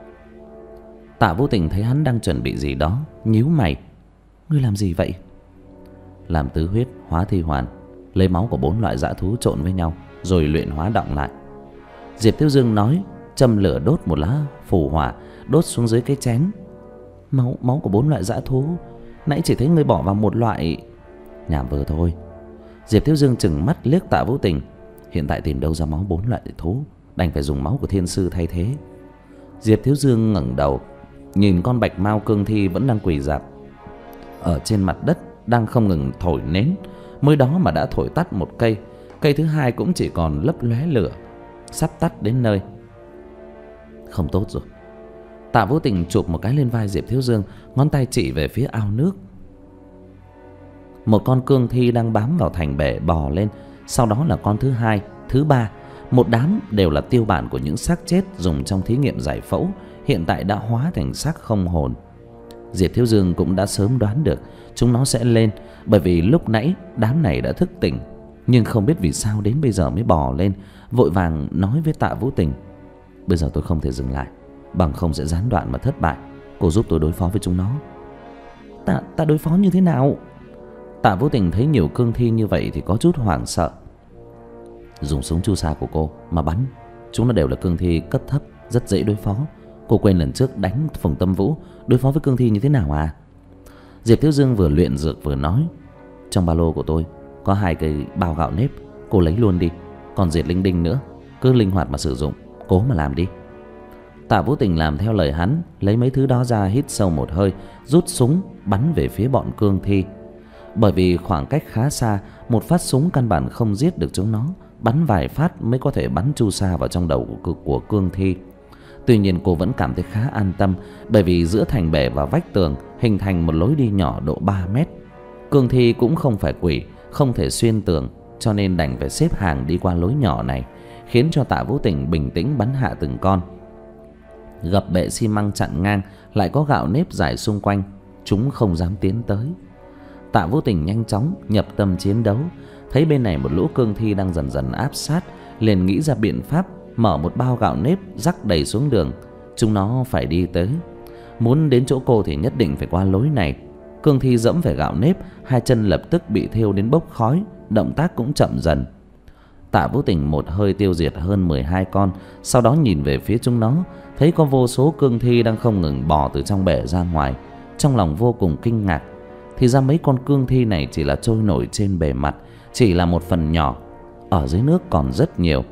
S1: Tạ Vũ Tình thấy hắn đang chuẩn bị gì đó, nhíu mày. Ngươi làm gì vậy? Làm tứ huyết hóa thi hoàn, lấy máu của bốn loại dã thú trộn với nhau rồi luyện hóa đọng lại. Diệp Thiếu Dương nói, châm lửa đốt một lá phù hỏa, đốt xuống dưới cái chén. Máu máu của bốn loại dã thú? Nãy chỉ thấy ngươi bỏ vào một loại. Nhảm vừa thôi. Diệp Thiếu Dương chừng mắt liếc Tạ Vũ Tình. Hiện tại tìm đâu ra máu bốn loại thú, đành phải dùng máu của thiên sư thay thế. Diệp Thiếu Dương ngẩng đầu, nhìn con bạch mao cương thi vẫn đang quỳ rạp ở trên mặt đất, đang không ngừng thổi nến. Mới đó mà đã thổi tắt một cây, cây thứ hai cũng chỉ còn lấp lóe lửa, sắp tắt đến nơi. Không tốt rồi. Tạ Vũ Tình chụp một cái lên vai Diệp Thiếu Dương, ngón tay chỉ về phía ao nước. Một con cương thi đang bám vào thành bể bò lên, sau đó là con thứ hai, thứ ba. Một đám đều là tiêu bản của những xác chết dùng trong thí nghiệm giải phẫu, hiện tại đã hóa thành xác không hồn. Diệp Thiếu Dương cũng đã sớm đoán được chúng nó sẽ lên, bởi vì lúc nãy đám này đã thức tỉnh, nhưng không biết vì sao đến bây giờ mới bò lên. Vội vàng nói với Tạ Vũ Tình, bây giờ tôi không thể dừng lại, bằng không sẽ gián đoạn mà thất bại. Cô giúp tôi đối phó với chúng nó. Ta, ta đối phó như thế nào? Tạ Vũ Tình thấy nhiều cương thi như vậy thì có chút hoảng sợ. Dùng súng chu sa của cô mà bắn. Chúng nó đều là cương thi cấp thấp, rất dễ đối phó. Cô quên lần trước đánh Phùng Tâm Vũ, đối phó với cương thi như thế nào à? Diệp Thiếu Dương vừa luyện dược vừa nói, trong ba lô của tôi có hai cây bao gạo nếp, cô lấy luôn đi. Còn diệt linh đinh nữa, cứ linh hoạt mà sử dụng, cố mà làm đi. Tạ Vũ Tình làm theo lời hắn, lấy mấy thứ đó ra, hít sâu một hơi, rút súng bắn về phía bọn cương thi. Bởi vì khoảng cách khá xa, một phát súng căn bản không giết được chúng nó, bắn vài phát mới có thể bắn chu sa vào trong đầu của, của cương thi. Tuy nhiên cô vẫn cảm thấy khá an tâm, bởi vì giữa thành bể và vách tường hình thành một lối đi nhỏ độ ba mét. Cương thi cũng không phải quỷ, không thể xuyên tường, cho nên đành phải xếp hàng đi qua lối nhỏ này, khiến cho Tạ Vũ Tình bình tĩnh bắn hạ từng con. Gập bệ xi măng chặn ngang, lại có gạo nếp rải xung quanh, chúng không dám tiến tới. Tạ Vũ Tình nhanh chóng nhập tâm chiến đấu, thấy bên này một lũ cương thi đang dần dần áp sát, liền nghĩ ra biện pháp mở một bao gạo nếp rắc đầy xuống đường. Chúng nó phải đi tới, muốn đến chỗ cô thì nhất định phải qua lối này. Cương thi dẫm phải gạo nếp, hai chân lập tức bị thiêu đến bốc khói, động tác cũng chậm dần. Tạ Vũ Tình một hơi tiêu diệt hơn mười hai con, sau đó nhìn về phía chúng nó, thấy có vô số cương thi đang không ngừng bò từ trong bể ra ngoài. Trong lòng vô cùng kinh ngạc, thì ra mấy con cương thi này chỉ là trôi nổi trên bề mặt, chỉ là một phần nhỏ, ở dưới nước còn rất nhiều.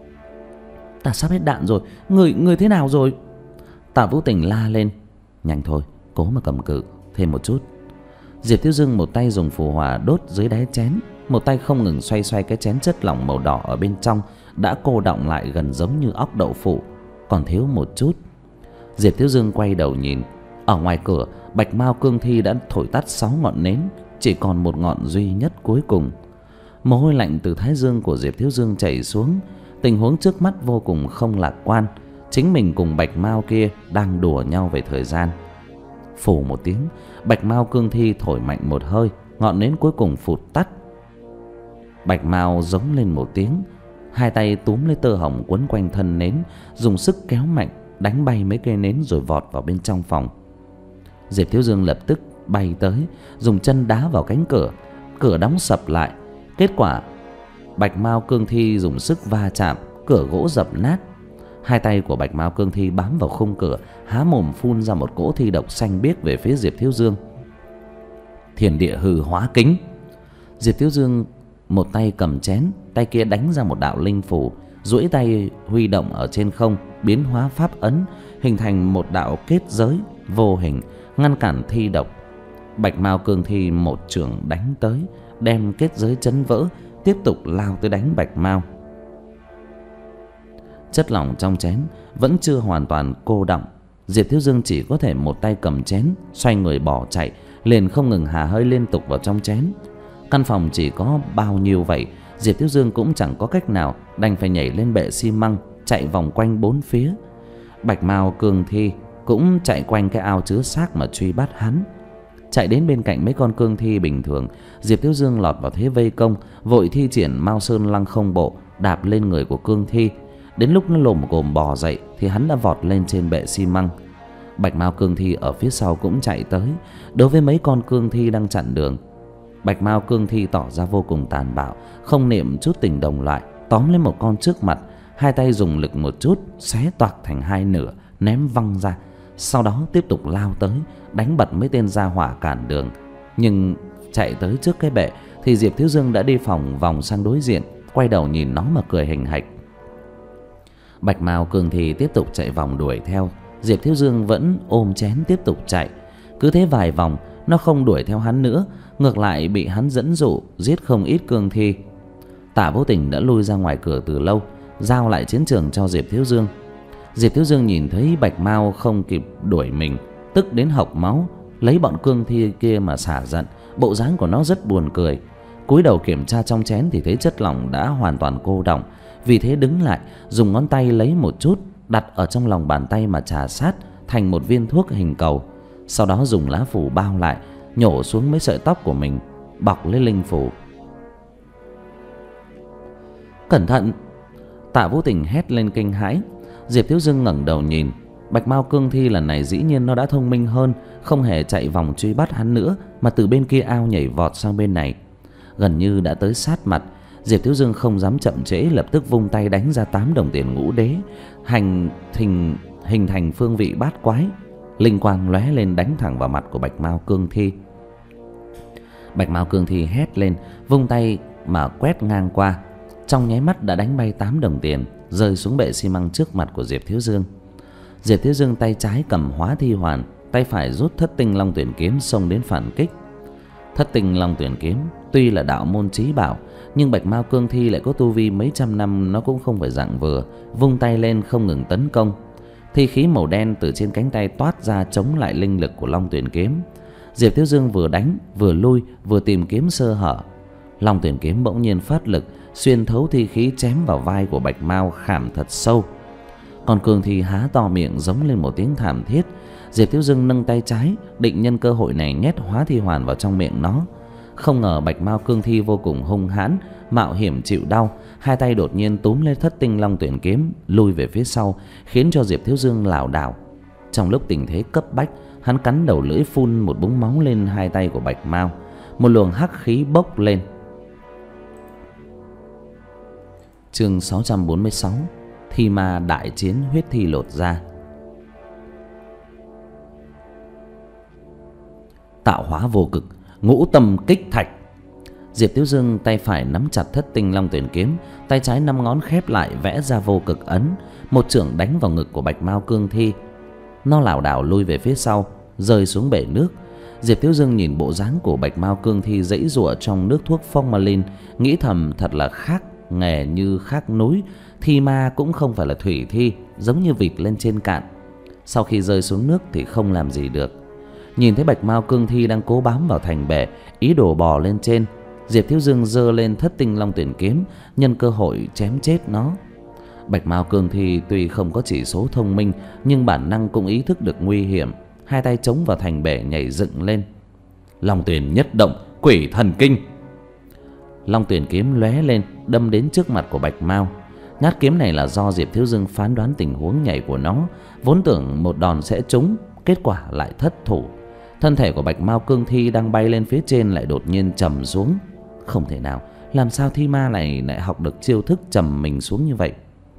S1: Ta sắp hết đạn rồi, người người thế nào rồi? Tạ Vũ Tình la lên. Nhanh thôi, cố mà cầm cự thêm một chút. Diệp Thiếu Dương một tay dùng phù hỏa đốt dưới đáy chén, một tay không ngừng xoay xoay cái chén chất lỏng màu đỏ ở bên trong, đã cô đọng lại gần giống như óc đậu phụ, còn thiếu một chút. Diệp Thiếu Dương quay đầu nhìn, ở ngoài cửa bạch mao cương thi đã thổi tắt sáu ngọn nến, chỉ còn một ngọn duy nhất cuối cùng. Mồ hôi lạnh từ thái dương của Diệp Thiếu Dương chảy xuống. Tình huống trước mắt vô cùng không lạc quan. Chính mình cùng bạch mao kia đang đùa nhau về thời gian. Phù một tiếng, bạch mao cương thi thổi mạnh một hơi, ngọn nến cuối cùng phụt tắt. Bạch mao giống lên một tiếng, hai tay túm lấy tơ hồng quấn quanh thân nến, dùng sức kéo mạnh, đánh bay mấy cây nến rồi vọt vào bên trong phòng. Diệp Thiếu Dương lập tức bay tới, dùng chân đá vào cánh cửa, cửa đóng sập lại. Kết quả bạch mao cương thi dùng sức va chạm, cửa gỗ dập nát. Hai tay của bạch mao cương thi bám vào khung cửa, há mồm phun ra một cỗ thi độc xanh biếc về phía Diệp Thiếu Dương. Thiên địa hư hóa kính. Diệp Thiếu Dương một tay cầm chén, tay kia đánh ra một đạo linh phù, duỗi tay huy động ở trên không, biến hóa pháp ấn, hình thành một đạo kết giới vô hình ngăn cản thi độc. Bạch mao cương thi một chưởng đánh tới, đem kết giới chấn vỡ, tiếp tục lao tới đánh bạch mao. Chất lỏng trong chén vẫn chưa hoàn toàn cô đọng, Diệp Thiếu Dương chỉ có thể một tay cầm chén, xoay người bỏ chạy, liền không ngừng hà hơi liên tục vào trong chén. Căn phòng chỉ có bao nhiêu vậy, Diệp Thiếu Dương cũng chẳng có cách nào, đành phải nhảy lên bệ xi măng, chạy vòng quanh bốn phía. Bạch mao cương thi cũng chạy quanh cái ao chứa xác mà truy bắt hắn. chạy đến bên cạnh mấy con cương thi bình thường. Diệp Thiếu Dương lọt vào thế vây công, vội thi triển Mao Sơn Lăng Không Bộ, đạp lên người của cương thi. Đến lúc nó lồm cồm bò dậy thì hắn đã vọt lên trên bệ xi măng. Bạch Mao cương thi ở phía sau cũng chạy tới, đối với mấy con cương thi đang chặn đường. Bạch Mao cương thi tỏ ra vô cùng tàn bạo, không niệm chút tình đồng loại, tóm lấy một con trước mặt, hai tay dùng lực một chút, xé toạc thành hai nửa, ném văng ra. Sau đó tiếp tục lao tới, đánh bật mấy tên gia hỏa cản đường. Nhưng chạy tới trước cái bệ thì Diệp Thiếu Dương đã đi vòng vòng sang đối diện, quay đầu nhìn nó mà cười hình hạch. Bạch Mao cương thi tiếp tục chạy vòng đuổi theo. Diệp Thiếu Dương vẫn ôm chén tiếp tục chạy. Cứ thế vài vòng, nó không đuổi theo hắn nữa, ngược lại bị hắn dẫn dụ, giết không ít cương thi. Tạ Vô Tình đã lui ra ngoài cửa từ lâu, giao lại chiến trường cho Diệp Thiếu Dương. Diệp Thiếu Dương nhìn thấy Bạch Mao không kịp đuổi mình, tức đến hộc máu, lấy bọn cương thi kia mà xả giận. Bộ dáng của nó rất buồn cười. Cúi đầu kiểm tra trong chén thì thấy chất lỏng đã hoàn toàn cô đọng, vì thế đứng lại, dùng ngón tay lấy một chút, đặt ở trong lòng bàn tay mà trà sát thành một viên thuốc hình cầu. Sau đó dùng lá phủ bao lại, nhổ xuống mấy sợi tóc của mình, bọc lấy linh phủ. Cẩn thận! Tạ Vô Tình hét lên kinh hãi. Diệp Thiếu Dương ngẩng đầu nhìn. Bạch Mao cương thi lần này dĩ nhiên nó đã thông minh hơn, không hề chạy vòng truy bắt hắn nữa, mà từ bên kia ao nhảy vọt sang bên này. Gần như đã tới sát mặt, Diệp Thiếu Dương không dám chậm trễ, lập tức vung tay đánh ra tám đồng tiền ngũ đế, hành hình hình thành phương vị bát quái. Linh quang lóe lên đánh thẳng vào mặt của Bạch Mao cương thi. Bạch Mao cương thi hét lên, vung tay mà quét ngang qua, trong nháy mắt đã đánh bay tám đồng tiền, rơi xuống bệ xi măng trước mặt của Diệp Thiếu Dương. Diệp Thiếu Dương tay trái cầm Hóa Thi Hoàn, tay phải rút Thất Tinh Long Tuyển Kiếm xông đến phản kích. Thất Tinh Long Tuyển Kiếm tuy là đạo môn chí bảo, nhưng Bạch Mao cương thi lại có tu vi mấy trăm năm, nó cũng không phải dạng vừa, vung tay lên không ngừng tấn công. Thi khí màu đen từ trên cánh tay toát ra chống lại linh lực của Long Tuyển Kiếm. Diệp Thiếu Dương vừa đánh vừa lui, vừa tìm kiếm sơ hở. Long Tuyển Kiếm bỗng nhiên phát lực, xuyên thấu thi khí chém vào vai của Bạch Mao, khảm thật sâu. Còn cương thi há to miệng giống lên một tiếng thảm thiết. Diệp Thiếu Dương nâng tay trái, định nhân cơ hội này nhét Hóa Thi Hoàn vào trong miệng nó. Không ngờ Bạch Mao cương thi vô cùng hung hãn, mạo hiểm chịu đau, hai tay đột nhiên túm lên Thất Tinh Long Tuyển Kiếm, lùi về phía sau, khiến cho Diệp Thiếu Dương lảo đảo. Trong lúc tình thế cấp bách, hắn cắn đầu lưỡi phun một búng máu lên hai tay của Bạch Mao. Một luồng hắc khí bốc lên. Chương sáu trăm bốn mươi sáu: Thi Ma đại chiến huyết thi lột da. Tạo hóa vô cực, ngũ tâm kích thạch. Diệp Thiếu Dương tay phải nắm chặt Thất Tinh Long Tuyển Kiếm, tay trái năm ngón khép lại vẽ ra vô cực ấn, một chưởng đánh vào ngực của Bạch Mao cương thi. Nó lảo đảo lui về phía sau, rơi xuống bể nước. Diệp Thiếu Dương nhìn bộ dáng của Bạch Mao cương thi giãy giụa trong nước thuốc formalin, nghĩ thầm thật là khác nghề như khác núi. Thi ma cũng không phải là thủy thi, giống như vịt lên trên cạn, sau khi rơi xuống nước thì không làm gì được. Nhìn thấy Bạch Mao cương thi đang cố bám vào thành bể, ý đồ bò lên trên, Diệp Thiếu Dương giơ lên Thất Tinh Long Tuyển Kiếm, nhân cơ hội chém chết nó. Bạch Mao cương thi tuy không có chỉ số thông minh, nhưng bản năng cũng ý thức được nguy hiểm, hai tay chống vào thành bể nhảy dựng lên. Long Tuyển Nhất Động, Quỷ Thần Kinh. Long Tuyển Kiếm lóe lên, đâm đến trước mặt của Bạch Mao. Nhát kiếm này là do Diệp Thiếu Dương phán đoán tình huống nhảy của nó, vốn tưởng một đòn sẽ trúng, kết quả lại thất thủ. Thân thể của Bạch Mao cương thi đang bay lên phía trên lại đột nhiên trầm xuống. Không thể nào, làm sao thi ma này lại học được chiêu thức trầm mình xuống như vậy?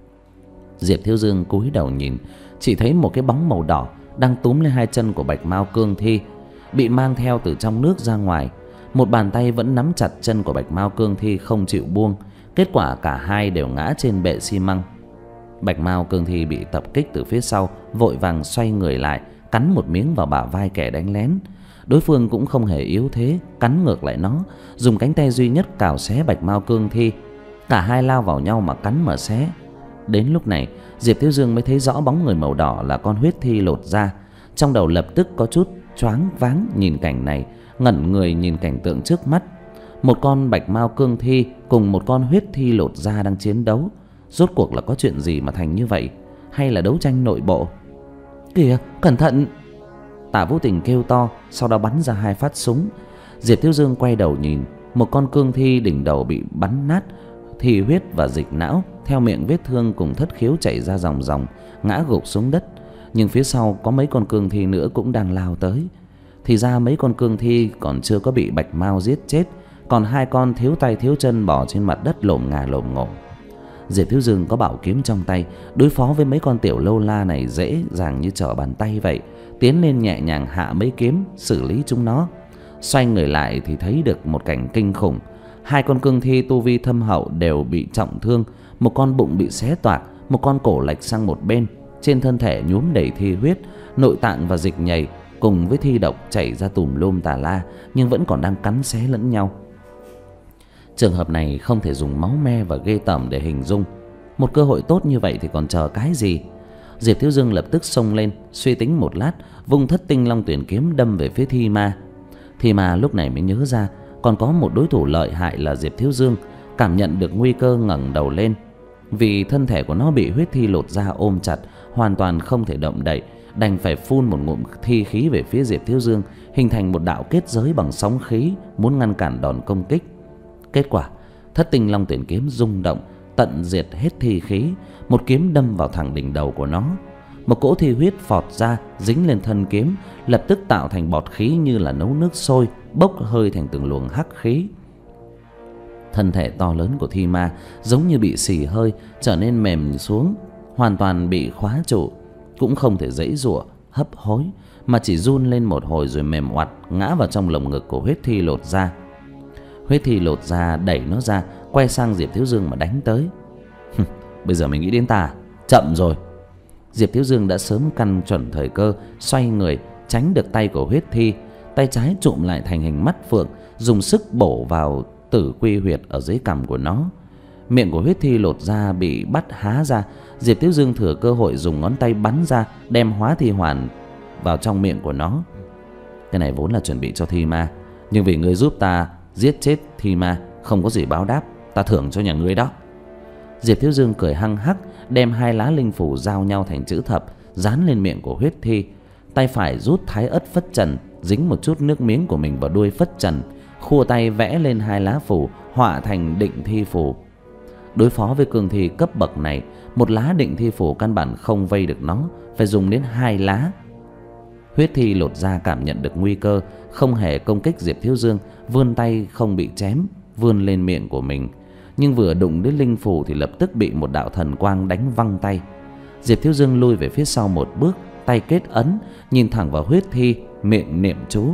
S1: Diệp Thiếu Dương cúi đầu nhìn, chỉ thấy một cái bóng màu đỏ đang túm lên hai chân của Bạch Mao cương thi, bị mang theo từ trong nước ra ngoài. Một bàn tay vẫn nắm chặt chân của Bạch Mao cương thi không chịu buông, kết quả cả hai đều ngã trên bệ xi măng. Bạch Mao cương thi bị tập kích từ phía sau, vội vàng xoay người lại, cắn một miếng vào bả vai kẻ đánh lén. Đối phương cũng không hề yếu thế, cắn ngược lại nó, dùng cánh tay duy nhất cào xé Bạch Mao cương thi. Cả hai lao vào nhau mà cắn mà xé. Đến lúc này, Diệp Thiếu Dương mới thấy rõ bóng người màu đỏ là con huyết thi lột da. Trong đầu lập tức có chút choáng váng nhìn cảnh này, ngẩn người nhìn cảnh tượng trước mắt. Một con Bạch Mao cương thi cùng một con huyết thi lột da đang chiến đấu. Rốt cuộc là có chuyện gì mà thành như vậy? Hay là đấu tranh nội bộ? Kìa, cẩn thận! Tạ Vũ Tình kêu to, sau đó bắn ra hai phát súng. Diệp Thiếu Dương quay đầu nhìn, một con cương thi đỉnh đầu bị bắn nát, thì huyết và dịch não theo miệng vết thương cùng thất khiếu chảy ra ròng ròng, ngã gục xuống đất. Nhưng phía sau có mấy con cương thi nữa cũng đang lao tới. Thì ra mấy con cương thi còn chưa có bị Bạch Mao giết chết, còn hai con thiếu tay thiếu chân bò trên mặt đất lồm ngà lồm ngổm. Diệp Thiếu Dương có bảo kiếm trong tay, đối phó với mấy con tiểu lâu la này dễ dàng như trở bàn tay vậy. Tiến lên nhẹ nhàng hạ mấy kiếm xử lý chúng nó. Xoay người lại thì thấy được một cảnh kinh khủng. Hai con cương thi tu vi thâm hậu đều bị trọng thương, một con bụng bị xé toạc, một con cổ lệch sang một bên, trên thân thể nhuốm đầy thi huyết, nội tạng và dịch nhầy cùng với thi độc chảy ra tùm lum tà la, nhưng vẫn còn đang cắn xé lẫn nhau. Trường hợp này không thể dùng máu me và ghê tởm để hình dung. Một cơ hội tốt như vậy thì còn chờ cái gì? Diệp Thiếu Dương lập tức xông lên, suy tính một lát, vung Thất Tinh Long Tuyển kiếm đâm về phía Thi Ma. Thi Ma lúc này mới nhớ ra còn có một đối thủ lợi hại là Diệp Thiếu Dương. Cảm nhận được nguy cơ ngẩng đầu lên. Vì thân thể của nó bị huyết thi lột da ôm chặt, hoàn toàn không thể động đậy, đành phải phun một ngụm thi khí về phía Diệp Thiếu Dương, hình thành một đạo kết giới bằng sóng khí, muốn ngăn cản đòn công kích. Kết quả, Thất Tinh Long Tuyển kiếm rung động, tận diệt hết thi khí, một kiếm đâm vào thẳng đỉnh đầu của nó. Một cỗ thi huyết phọt ra, dính lên thân kiếm, lập tức tạo thành bọt khí như là nấu nước sôi, bốc hơi thành từng luồng hắc khí. Thân thể to lớn của Thi Ma giống như bị xì hơi, trở nên mềm xuống, hoàn toàn bị khóa trụ, cũng không thể giãy giụa, hấp hối, mà chỉ run lên một hồi rồi mềm oặt ngã vào trong lồng ngực của huyết thi lột da. Huyết thi lột da đẩy nó ra, quay sang Diệp Thiếu Dương mà đánh tới. Bây giờ mình nghĩ đến ta, chậm rồi. Diệp Thiếu Dương đã sớm căn chuẩn thời cơ, xoay người tránh được tay của huyết thi, tay trái trụm lại thành hình mắt phượng, dùng sức bổ vào tử quy huyệt ở dưới cằm của nó. Miệng của huyết thi lột da bị bắt há ra, Diệp Thiếu Dương thừa cơ hội dùng ngón tay bắn ra, đem hóa thi hoàn vào trong miệng của nó. Cái này vốn là chuẩn bị cho Thi Ma, nhưng vì ngươi giúp ta giết chết Thi Ma, không có gì báo đáp, ta thưởng cho nhà ngươi đó. Diệp Thiếu Dương cười hăng hắc, đem hai lá linh phủ giao nhau thành chữ thập, dán lên miệng của huyết thi. Tay phải rút thái ất phất trần, dính một chút nước miếng của mình vào đuôi phất trần, khua tay vẽ lên hai lá phủ, họa thành định thi phủ. Đối phó với cương thi cấp bậc này, một lá định thi phủ căn bản không vây được nó, phải dùng đến hai lá. Huyết thi lột da cảm nhận được nguy cơ, không hề công kích Diệp Thiếu Dương, vươn tay không bị chém, vươn lên miệng của mình. Nhưng vừa đụng đến linh phủ thì lập tức bị một đạo thần quang đánh văng tay. Diệp Thiếu Dương lui về phía sau một bước, tay kết ấn, nhìn thẳng vào huyết thi, miệng niệm chú: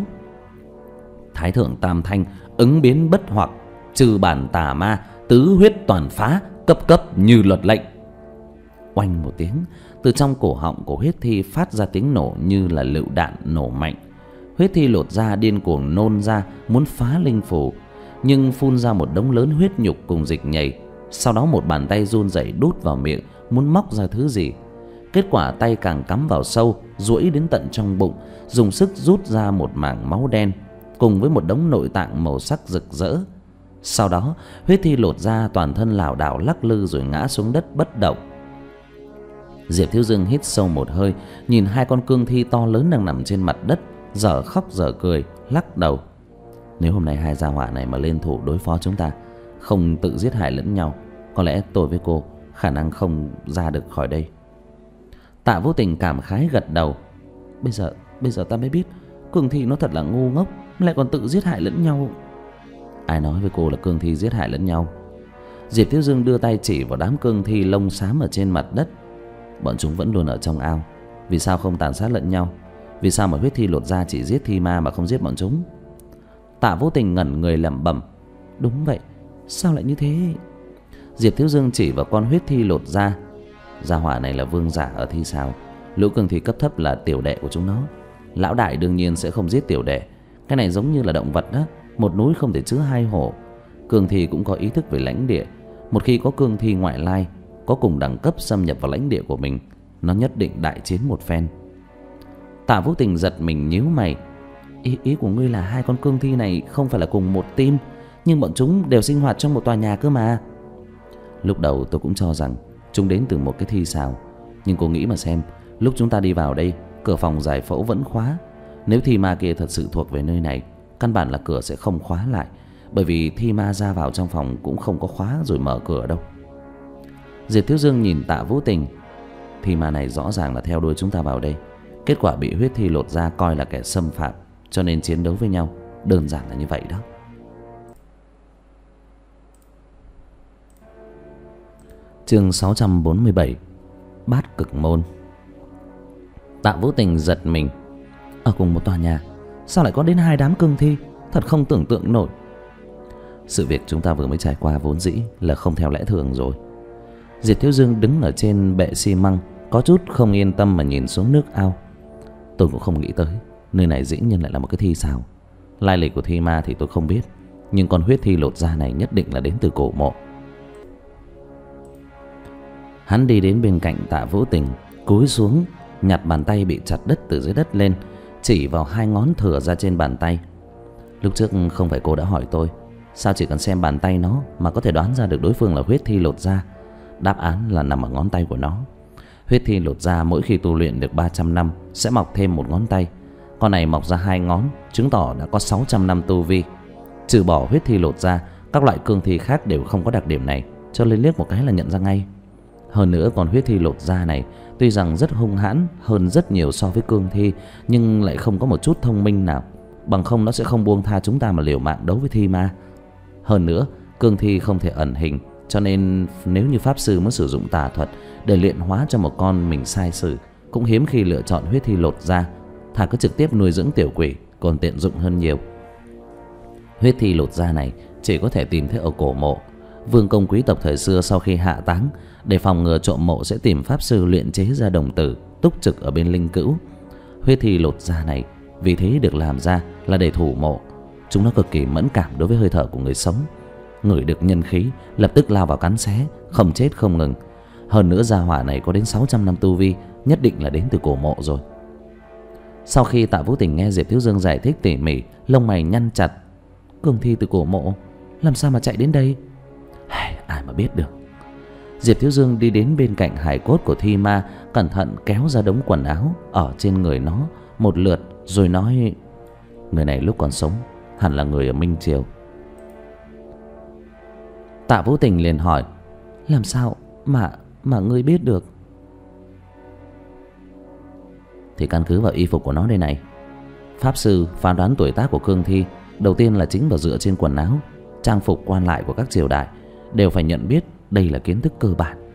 S1: Thái thượng tam thanh, ứng biến bất hoặc, trừ bản tà ma, tứ huyết toàn phá, cấp cấp như luật lệnh. Oanh một tiếng, từ trong cổ họng của huyết thi phát ra tiếng nổ như là lựu đạn nổ mạnh. Huyết thi lột da điên cuồng nôn ra, muốn phá linh phủ, nhưng phun ra một đống lớn huyết nhục cùng dịch nhầy. Sau đó một bàn tay run rẩy đút vào miệng, muốn móc ra thứ gì. Kết quả tay càng cắm vào sâu, duỗi đến tận trong bụng, dùng sức rút ra một mảng máu đen cùng với một đống nội tạng màu sắc rực rỡ. Sau đó huyết thi lột da toàn thân lảo đảo lắc lư rồi ngã xuống đất bất động. Diệp Thiếu Dương hít sâu một hơi, nhìn hai con cương thi to lớn đang nằm trên mặt đất, dở khóc dở cười, lắc đầu. Nếu hôm nay hai gia hỏa này mà lên thủ đối phó chúng ta, không tự giết hại lẫn nhau, có lẽ tôi với cô khả năng không ra được khỏi đây. Tạ Vũ Tình cảm khái gật đầu. Bây giờ, bây giờ ta mới biết cương thi nó thật là ngu ngốc, lại còn tự giết hại lẫn nhau. Ai nói với cô là cương thi giết hại lẫn nhau? Diệp Thiếu Dương đưa tay chỉ vào đám cương thi lông xám ở trên mặt đất. Bọn chúng vẫn luôn ở trong ao, vì sao không tàn sát lẫn nhau? Vì sao mà huyết thi lột da chỉ giết Thi Ma mà không giết bọn chúng? Tạ Vũ Tình ngẩn người lẩm bẩm. Đúng vậy, sao lại như thế? Diệp Thiếu Dương chỉ vào con huyết thi lột da. Gia hỏa này là vương giả ở thi sao, lũ cương thi cấp thấp là tiểu đệ của chúng nó. Lão đại đương nhiên sẽ không giết tiểu đệ. Cái này giống như là động vật đó, một núi không thể chứa hai hổ. Cương thi cũng có ý thức về lãnh địa. Một khi có cương thi ngoại lai có cùng đẳng cấp xâm nhập vào lãnh địa của mình, nó nhất định đại chiến một phen. Tạ Vũ Tình giật mình nhíu mày. Ý, ý của ngươi là hai con cương thi này không phải là cùng một team, nhưng bọn chúng đều sinh hoạt trong một tòa nhà cơ mà. Lúc đầu tôi cũng cho rằng chúng đến từ một cái thi sao, nhưng cô nghĩ mà xem, lúc chúng ta đi vào đây, cửa phòng giải phẫu vẫn khóa. Nếu thi ma kia thật sự thuộc về nơi này, căn bản là cửa sẽ không khóa lại, bởi vì thi ma ra vào trong phòng cũng không có khóa rồi mở cửa đâu. Diệp Thiếu Dương nhìn Tạ Vũ Tình. Thi ma này rõ ràng là theo đuôi chúng ta vào đây, kết quả bị huyết thi lột da coi là kẻ xâm phạm, cho nên chiến đấu với nhau. Đơn giản là như vậy đó. Chương sáu trăm bốn mươi bảy. Bát Cực Môn. Tạ Vũ Tình giật mình. Ở cùng một tòa nhà sao lại có đến hai đám cương thi, thật không tưởng tượng nổi. Sự việc chúng ta vừa mới trải qua vốn dĩ là không theo lẽ thường rồi. Diệp Thiếu Dương đứng ở trên bệ xi măng, có chút không yên tâm mà nhìn xuống nước ao. Tôi cũng không nghĩ tới nơi này dĩ nhiên lại là một cái thi sào. Lai lịch của thi ma thì tôi không biết, nhưng con huyết thi lột da này nhất định là đến từ cổ mộ. Hắn đi đến bên cạnh Tạ Vũ Tình, cúi xuống nhặt bàn tay bị chặt đứt từ dưới đất lên, chỉ vào hai ngón thừa ra trên bàn tay. Lúc trước không phải cô đã hỏi tôi sao chỉ cần xem bàn tay nó mà có thể đoán ra được đối phương là huyết thi lột da? Đáp án là nằm ở ngón tay của nó. Huyết thi lột da mỗi khi tu luyện được ba trăm năm sẽ mọc thêm một ngón tay. Con này mọc ra hai ngón, chứng tỏ đã có sáu trăm năm tu vi. Trừ bỏ huyết thi lột da, các loại cương thi khác đều không có đặc điểm này, cho nên liếc một cái là nhận ra ngay. Hơn nữa con huyết thi lột da này tuy rằng rất hung hãn hơn rất nhiều so với cương thi, nhưng lại không có một chút thông minh nào, bằng không nó sẽ không buông tha chúng ta mà liều mạng đấu với thi ma. Hơn nữa cương thi không thể ẩn hình, cho nên nếu như pháp sư muốn sử dụng tà thuật để luyện hóa cho một con mình sai sử, cũng hiếm khi lựa chọn huyết thi lột da, thà cứ trực tiếp nuôi dưỡng tiểu quỷ còn tiện dụng hơn nhiều. Huyết thi lột da này chỉ có thể tìm thấy ở cổ mộ. Vương công quý tộc thời xưa sau khi hạ táng, để phòng ngừa trộm mộ sẽ tìm pháp sư luyện chế ra đồng tử túc trực ở bên linh cữu. Huyết thi lột da này vì thế được làm ra là để thủ mộ. Chúng nó cực kỳ mẫn cảm đối với hơi thở của người sống, ngửi được nhân khí lập tức lao vào cắn xé, không chết không ngừng. Hơn nữa gia hỏa này có đến sáu trăm năm tu vi, nhất định là đến từ cổ mộ rồi. Sau khi Tạ Vũ Tình nghe Diệp Thiếu Dương giải thích tỉ mỉ, lông mày nhăn chặt. Cương thi từ cổ mộ làm sao mà chạy đến đây? Ai mà biết được. Diệp Thiếu Dương đi đến bên cạnh hài cốt của thi ma, cẩn thận kéo ra đống quần áo ở trên người nó một lượt, rồi nói: người này lúc còn sống hẳn là người ở Minh Triều. Tạ Vũ Tình liền hỏi: làm sao mà mà ngươi biết được? Thì căn cứ vào y phục của nó đây này. Pháp sư phán đoán tuổi tác của cương thi đầu tiên là chính vào dựa trên quần áo, trang phục quan lại của các triều đại, đều phải nhận biết đây là kiến thức cơ bản.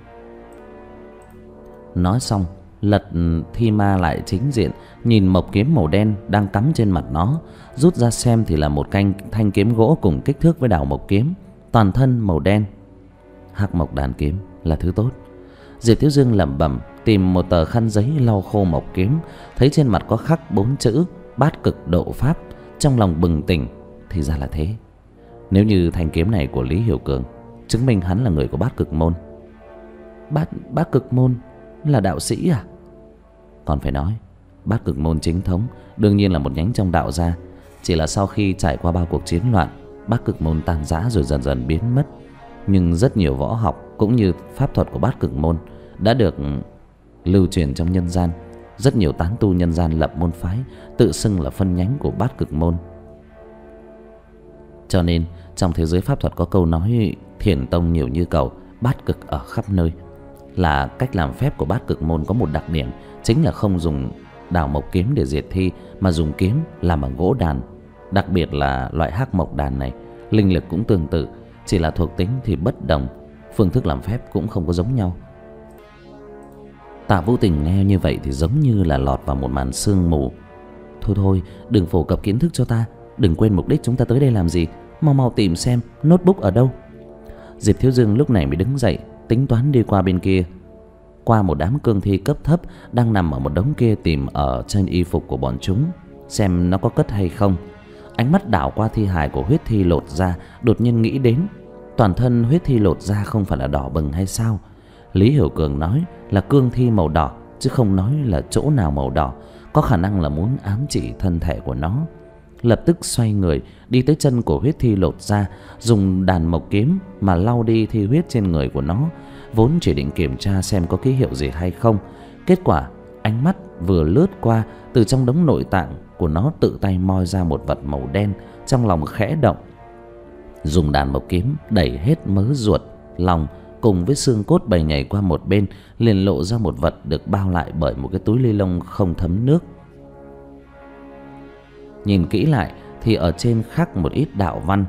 S1: Nói xong lật thi ma lại chính diện, nhìn mộc kiếm màu đen đang cắm trên mặt nó, rút ra xem thì là một canh thanh kiếm gỗ cùng kích thước với đào mộc kiếm, toàn thân màu đen. Hắc mộc đàn kiếm là thứ tốt. Diệp Thiếu Dương lẩm bẩm, tìm một tờ khăn giấy lau khô mộc kiếm, thấy trên mặt có khắc bốn chữ Bát Cực Độ Pháp, trong lòng bừng tỉnh. Thì ra là thế. Nếu như thanh kiếm này của Lý Hiểu Cường, chứng minh hắn là người của Bát Cực Môn. Bát Bát Cực Môn là đạo sĩ à? Còn phải nói, Bát Cực Môn chính thống đương nhiên là một nhánh trong đạo gia, chỉ là sau khi trải qua bao cuộc chiến loạn, Bát Cực Môn tan rã rồi dần dần biến mất. Nhưng rất nhiều võ học cũng như pháp thuật của Bát Cực Môn đã được lưu truyền trong nhân gian. Rất nhiều tán tu nhân gian lập môn phái, tự xưng là phân nhánh của Bát Cực Môn. Cho nên trong thế giới pháp thuật có câu nói thiền tông nhiều như cầu, bát cực ở khắp nơi. Là cách làm phép của Bát Cực Môn có một đặc điểm, chính là không dùng đào mộc kiếm để diệt thi, mà dùng kiếm làm bằng gỗ đàn. Đặc biệt là loại hắc mộc đàn này, linh lực cũng tương tự, chỉ là thuộc tính thì bất đồng, phương thức làm phép cũng không có giống nhau. Tạ Vũ Tình nghe như vậy thì giống như là lọt vào một màn sương mù. Thôi thôi, đừng phổ cập kiến thức cho ta, đừng quên mục đích chúng ta tới đây làm gì, mau mau tìm xem notebook ở đâu. Diệp Thiếu Dương lúc này mới đứng dậy, tính toán đi qua bên kia, qua một đám cương thi cấp thấp đang nằm ở một đống kia, tìm ở trên y phục của bọn chúng xem nó có cất hay không. Ánh mắt đảo qua thi hài của huyết thi lột da, đột nhiên nghĩ đến, toàn thân huyết thi lột da không phải là đỏ bừng hay sao? Lý Hiểu Cường nói là cương thi màu đỏ, chứ không nói là chỗ nào màu đỏ, có khả năng là muốn ám chỉ thân thể của nó. Lập tức xoay người đi tới chân của huyết thi lột da, dùng đàn mộc kiếm mà lau đi thi huyết trên người của nó, vốn chỉ định kiểm tra xem có ký hiệu gì hay không. Kết quả ánh mắt vừa lướt qua, từ trong đống nội tạng của nó tự tay moi ra một vật màu đen, trong lòng khẽ động, dùng đàn bộc kiếm đẩy hết mớ ruột, lòng cùng với xương cốt bầy nhảy qua một bên, liền lộ ra một vật được bao lại bởi một cái túi ni lông không thấm nước. Nhìn kỹ lại thì ở trên khắc một ít đạo văn,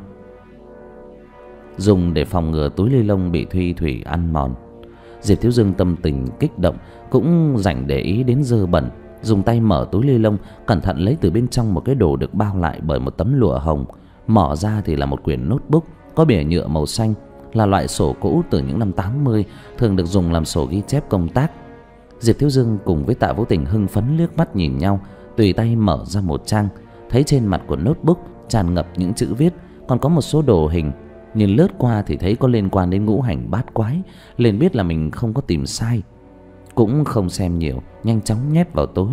S1: dùng để phòng ngừa túi ni lông bị thuy thủy ăn mòn. Diệp Thiếu Dương tâm tình kích động, cũng rảnh để ý đến dơ bẩn, dùng tay mở túi ni lông, cẩn thận lấy từ bên trong một cái đồ được bao lại bởi một tấm lụa hồng. Mở ra thì là một quyển notebook có bìa nhựa màu xanh, là loại sổ cũ từ những năm tám mươi, thường được dùng làm sổ ghi chép công tác. Diệp Thiếu Dương cùng với Tạ Vũ Tình hưng phấn liếc mắt nhìn nhau, tùy tay mở ra một trang, thấy trên mặt của notebook tràn ngập những chữ viết, còn có một số đồ hình. Nhìn lướt qua thì thấy có liên quan đến ngũ hành bát quái, liền biết là mình không có tìm sai. Cũng không xem nhiều, nhanh chóng nhét vào túi.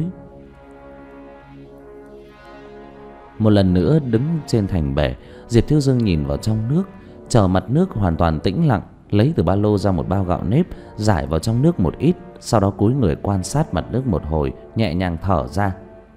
S1: Một lần nữa đứng trên thành bể, Diệp Thiếu Dương nhìn vào trong nước, chờ mặt nước hoàn toàn tĩnh lặng, lấy từ ba lô ra một bao gạo nếp, rải vào trong nước một ít, sau đó cúi người quan sát mặt nước một hồi, nhẹ nhàng thở ra.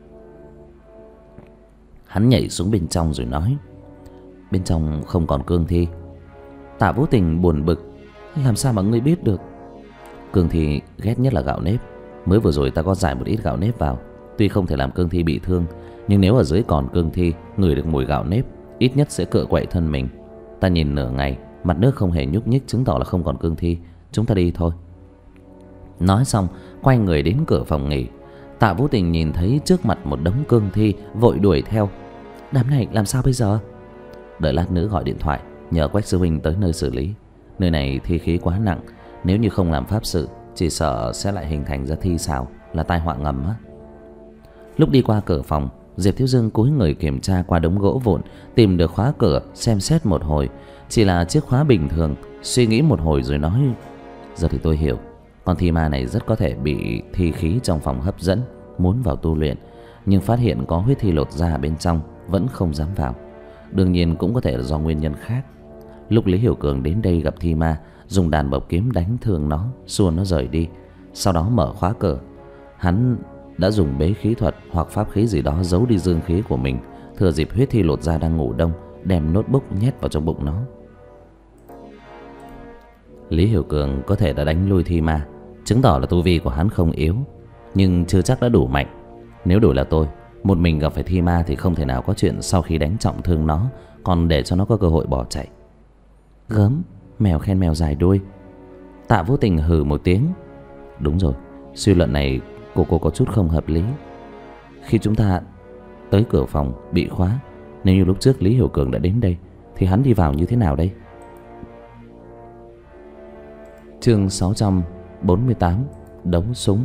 S1: Hắn nhảy xuống bên trong rồi nói: bên trong không còn cương thi. Tạ Vũ Tình buồn bực: làm sao mà ngươi biết được? Cương thi ghét nhất là gạo nếp. Mới vừa rồi ta có rải một ít gạo nếp vào, tuy không thể làm cương thi bị thương, nhưng nếu ở dưới còn cương thi ngửi được mùi gạo nếp, ít nhất sẽ cựa quậy thân mình. Ta nhìn nửa ngày, mặt nước không hề nhúc nhích, chứng tỏ là không còn cương thi. Chúng ta đi thôi. Nói xong quay người đến cửa phòng nghỉ. Tạ Vũ Tình nhìn thấy trước mặt một đống cương thi, vội đuổi theo. Đám này làm sao bây giờ? Đợi lát nữa gọi điện thoại nhờ Quách sư huynh tới nơi xử lý. Nơi này thi khí quá nặng, nếu như không làm pháp sự, chỉ sợ sẽ lại hình thành ra thi xào, là tai họa ngầm á. Lúc đi qua cửa phòng, Diệp Thiếu Dương cúi người kiểm tra qua đống gỗ vụn, tìm được khóa cửa, xem xét một hồi, chỉ là chiếc khóa bình thường. Suy nghĩ một hồi rồi nói: giờ thì tôi hiểu, con thi ma này rất có thể bị thi khí trong phòng hấp dẫn, muốn vào tu luyện, nhưng phát hiện có huyết thi lột ra bên trong vẫn không dám vào. Đương nhiên cũng có thể là do nguyên nhân khác. Lúc Lý Hiểu Cường đến đây gặp thi ma, dùng đàn bộc kiếm đánh thương nó, xua nó rời đi, sau đó mở khóa cửa. Hắn đã dùng bế khí thuật hoặc pháp khí gì đó giấu đi dương khí của mình, thừa dịp huyết thi lột ra đang ngủ đông, đem notebook nhét vào trong bụng nó. Lý Hiểu Cường có thể đã đánh lui thi ma, chứng tỏ là tu vi của hắn không yếu, nhưng chưa chắc đã đủ mạnh. Nếu đổi là tôi, một mình gặp phải thi ma thì không thể nào có chuyện sau khi đánh trọng thương nó còn để cho nó có cơ hội bỏ chạy. Gớm, mèo khen mèo dài đuôi. Tạ Vũ Tình hừ một tiếng. Đúng rồi, suy luận này của cô có chút không hợp lý. Khi chúng ta tới cửa phòng bị khóa, nếu như lúc trước Lý Hiểu Cường đã đến đây thì hắn đi vào như thế nào đây? Chương sáu trăm bốn mươi tám: Đống súng.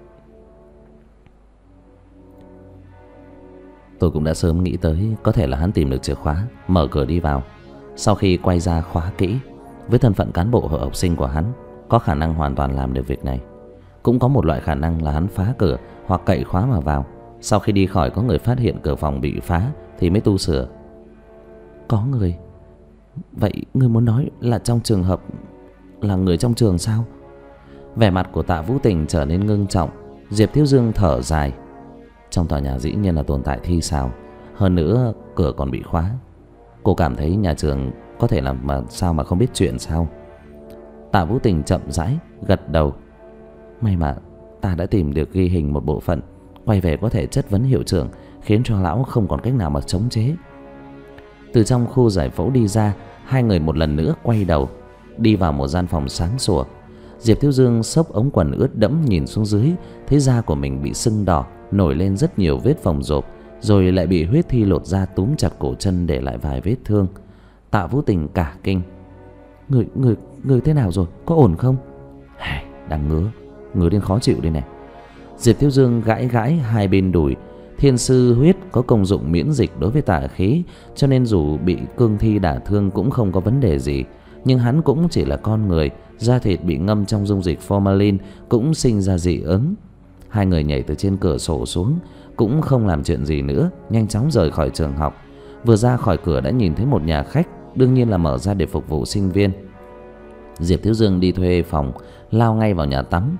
S1: Tôi cũng đã sớm nghĩ tới có thể là hắn tìm được chìa khóa, mở cửa đi vào. Sau khi quay ra khóa kỹ, với thân phận cán bộ hội học sinh của hắn, có khả năng hoàn toàn làm được việc này. Cũng có một loại khả năng là hắn phá cửa hoặc cậy khóa mà vào, sau khi đi khỏi có người phát hiện cửa phòng bị phá thì mới tu sửa. Có người? Vậy ngươi muốn nói là trong trường hợp là người trong trường sao? Vẻ mặt của Tạ Vũ Tình trở nên ngưng trọng. Diệp Thiếu Dương thở dài. Trong tòa nhà dĩ nhiên là tồn tại thi xào, hơn nữa cửa còn bị khóa. Cô cảm thấy nhà trường có thể làm mà sao mà không biết chuyện sao? Tạ Vũ Tình chậm rãi gật đầu. May mà ta đã tìm được ghi hình một bộ phận, quay về có thể chất vấn hiệu trưởng, khiến cho lão không còn cách nào mà chống chế. Từ trong khu giải phẫu đi ra, hai người một lần nữa quay đầu đi vào một gian phòng sáng sủa. Diệp Thiếu Dương xốc ống quần ướt đẫm nhìn xuống dưới, thấy da của mình bị sưng đỏ, nổi lên rất nhiều vết phồng rộp, rồi lại bị huyết thi lột da túm chặt cổ chân để lại vài vết thương. Tạ Vũ Tình cả kinh. Người, người, người thế nào rồi? Có ổn không? Hài, đang ngứa, ngứa đến khó chịu đây này. Diệp Thiếu Dương gãi gãi hai bên đùi. Thiên sư huyết có công dụng miễn dịch đối với tà khí, cho nên dù bị cương thi đả thương cũng không có vấn đề gì. Nhưng hắn cũng chỉ là con người, da thịt bị ngâm trong dung dịch formalin cũng sinh ra dị ứng. Hai người nhảy từ trên cửa sổ xuống, cũng không làm chuyện gì nữa, nhanh chóng rời khỏi trường học. Vừa ra khỏi cửa đã nhìn thấy một nhà khách, đương nhiên là mở ra để phục vụ sinh viên. Diệp Thiếu Dương đi thuê phòng, lao ngay vào nhà tắm.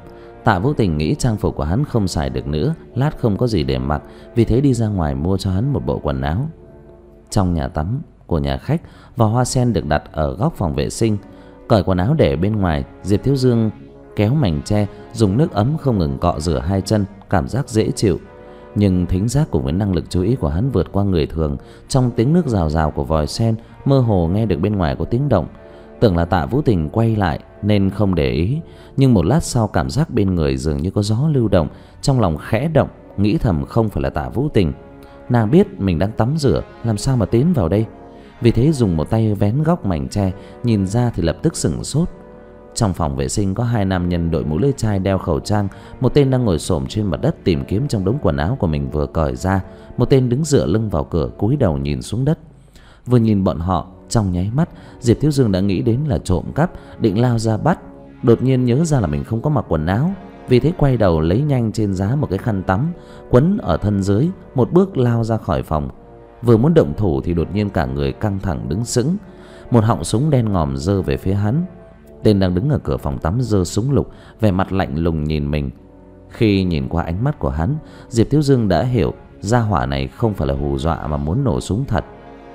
S1: Tạ Vũ Tình nghĩ trang phục của hắn không xài được nữa, lát không có gì để mặc, vì thế đi ra ngoài mua cho hắn một bộ quần áo. Trong nhà tắm của nhà khách, vò hoa sen được đặt ở góc phòng vệ sinh. Cởi quần áo để bên ngoài, Diệp Thiếu Dương kéo mảnh tre, dùng nước ấm không ngừng cọ rửa hai chân, cảm giác dễ chịu. Nhưng thính giác cùng với năng lực chú ý của hắn vượt qua người thường. Trong tiếng nước rào rào của vòi sen, mơ hồ nghe được bên ngoài có tiếng động. Tưởng là Tạ Vũ Tình quay lại nên không để ý, nhưng một lát sau cảm giác bên người dường như có gió lưu động. Trong lòng khẽ động, nghĩ thầm không phải là Tạ Vũ Tình. Nàng biết mình đang tắm rửa, làm sao mà tiến vào đây. Vì thế dùng một tay vén góc mảnh tre, nhìn ra thì lập tức sửng sốt. Trong phòng vệ sinh có hai nam nhân đội mũ lưỡi chai, đeo khẩu trang. Một tên đang ngồi xổm trên mặt đất tìm kiếm trong đống quần áo của mình vừa cởi ra. Một tên đứng dựa lưng vào cửa, cúi đầu nhìn xuống đất. Vừa nhìn bọn họ, trong nháy mắt Diệp Thiếu Dương đã nghĩ đến là trộm cắp, định lao ra bắt. Đột nhiên nhớ ra là mình không có mặc quần áo, vì thế quay đầu lấy nhanh trên giá một cái khăn tắm, quấn ở thân dưới, một bước lao ra khỏi phòng. Vừa muốn động thủ thì đột nhiên cả người căng thẳng đứng sững. Một họng súng đen ngòm giơ về phía hắn. Tên đang đứng ở cửa phòng tắm giơ súng lục, vẻ mặt lạnh lùng nhìn mình. Khi nhìn qua ánh mắt của hắn, Diệp Thiếu Dương đã hiểu gia hỏa này không phải là hù dọa mà muốn nổ súng thật.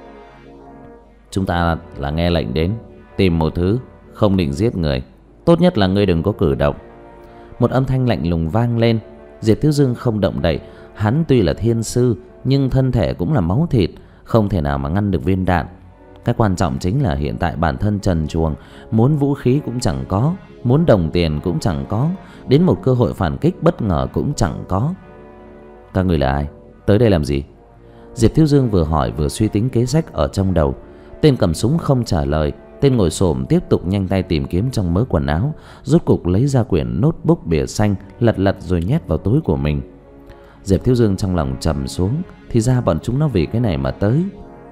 S1: Chúng ta là nghe lệnh đến tìm một thứ, không định giết người. Tốt nhất là ngươi đừng có cử động. Một âm thanh lạnh lùng vang lên. Diệp Thiếu Dương không động đậy. Hắn tuy là thiên sư, nhưng thân thể cũng là máu thịt, không thể nào mà ngăn được viên đạn. Cái quan trọng chính là hiện tại bản thân trần truồng, muốn vũ khí cũng chẳng có, muốn đồng tiền cũng chẳng có, đến một cơ hội phản kích bất ngờ cũng chẳng có. Các người là ai? Tới đây làm gì? Diệp Thiếu Dương vừa hỏi vừa suy tính kế sách ở trong đầu. Tên cầm súng không trả lời. Tên ngồi xổm tiếp tục nhanh tay tìm kiếm trong mớ quần áo, rốt cục lấy ra quyển notebook bìa xanh, lật lật rồi nhét vào túi của mình. Diệp Thiếu Dương trong lòng trầm xuống, thì ra bọn chúng nó vì cái này mà tới.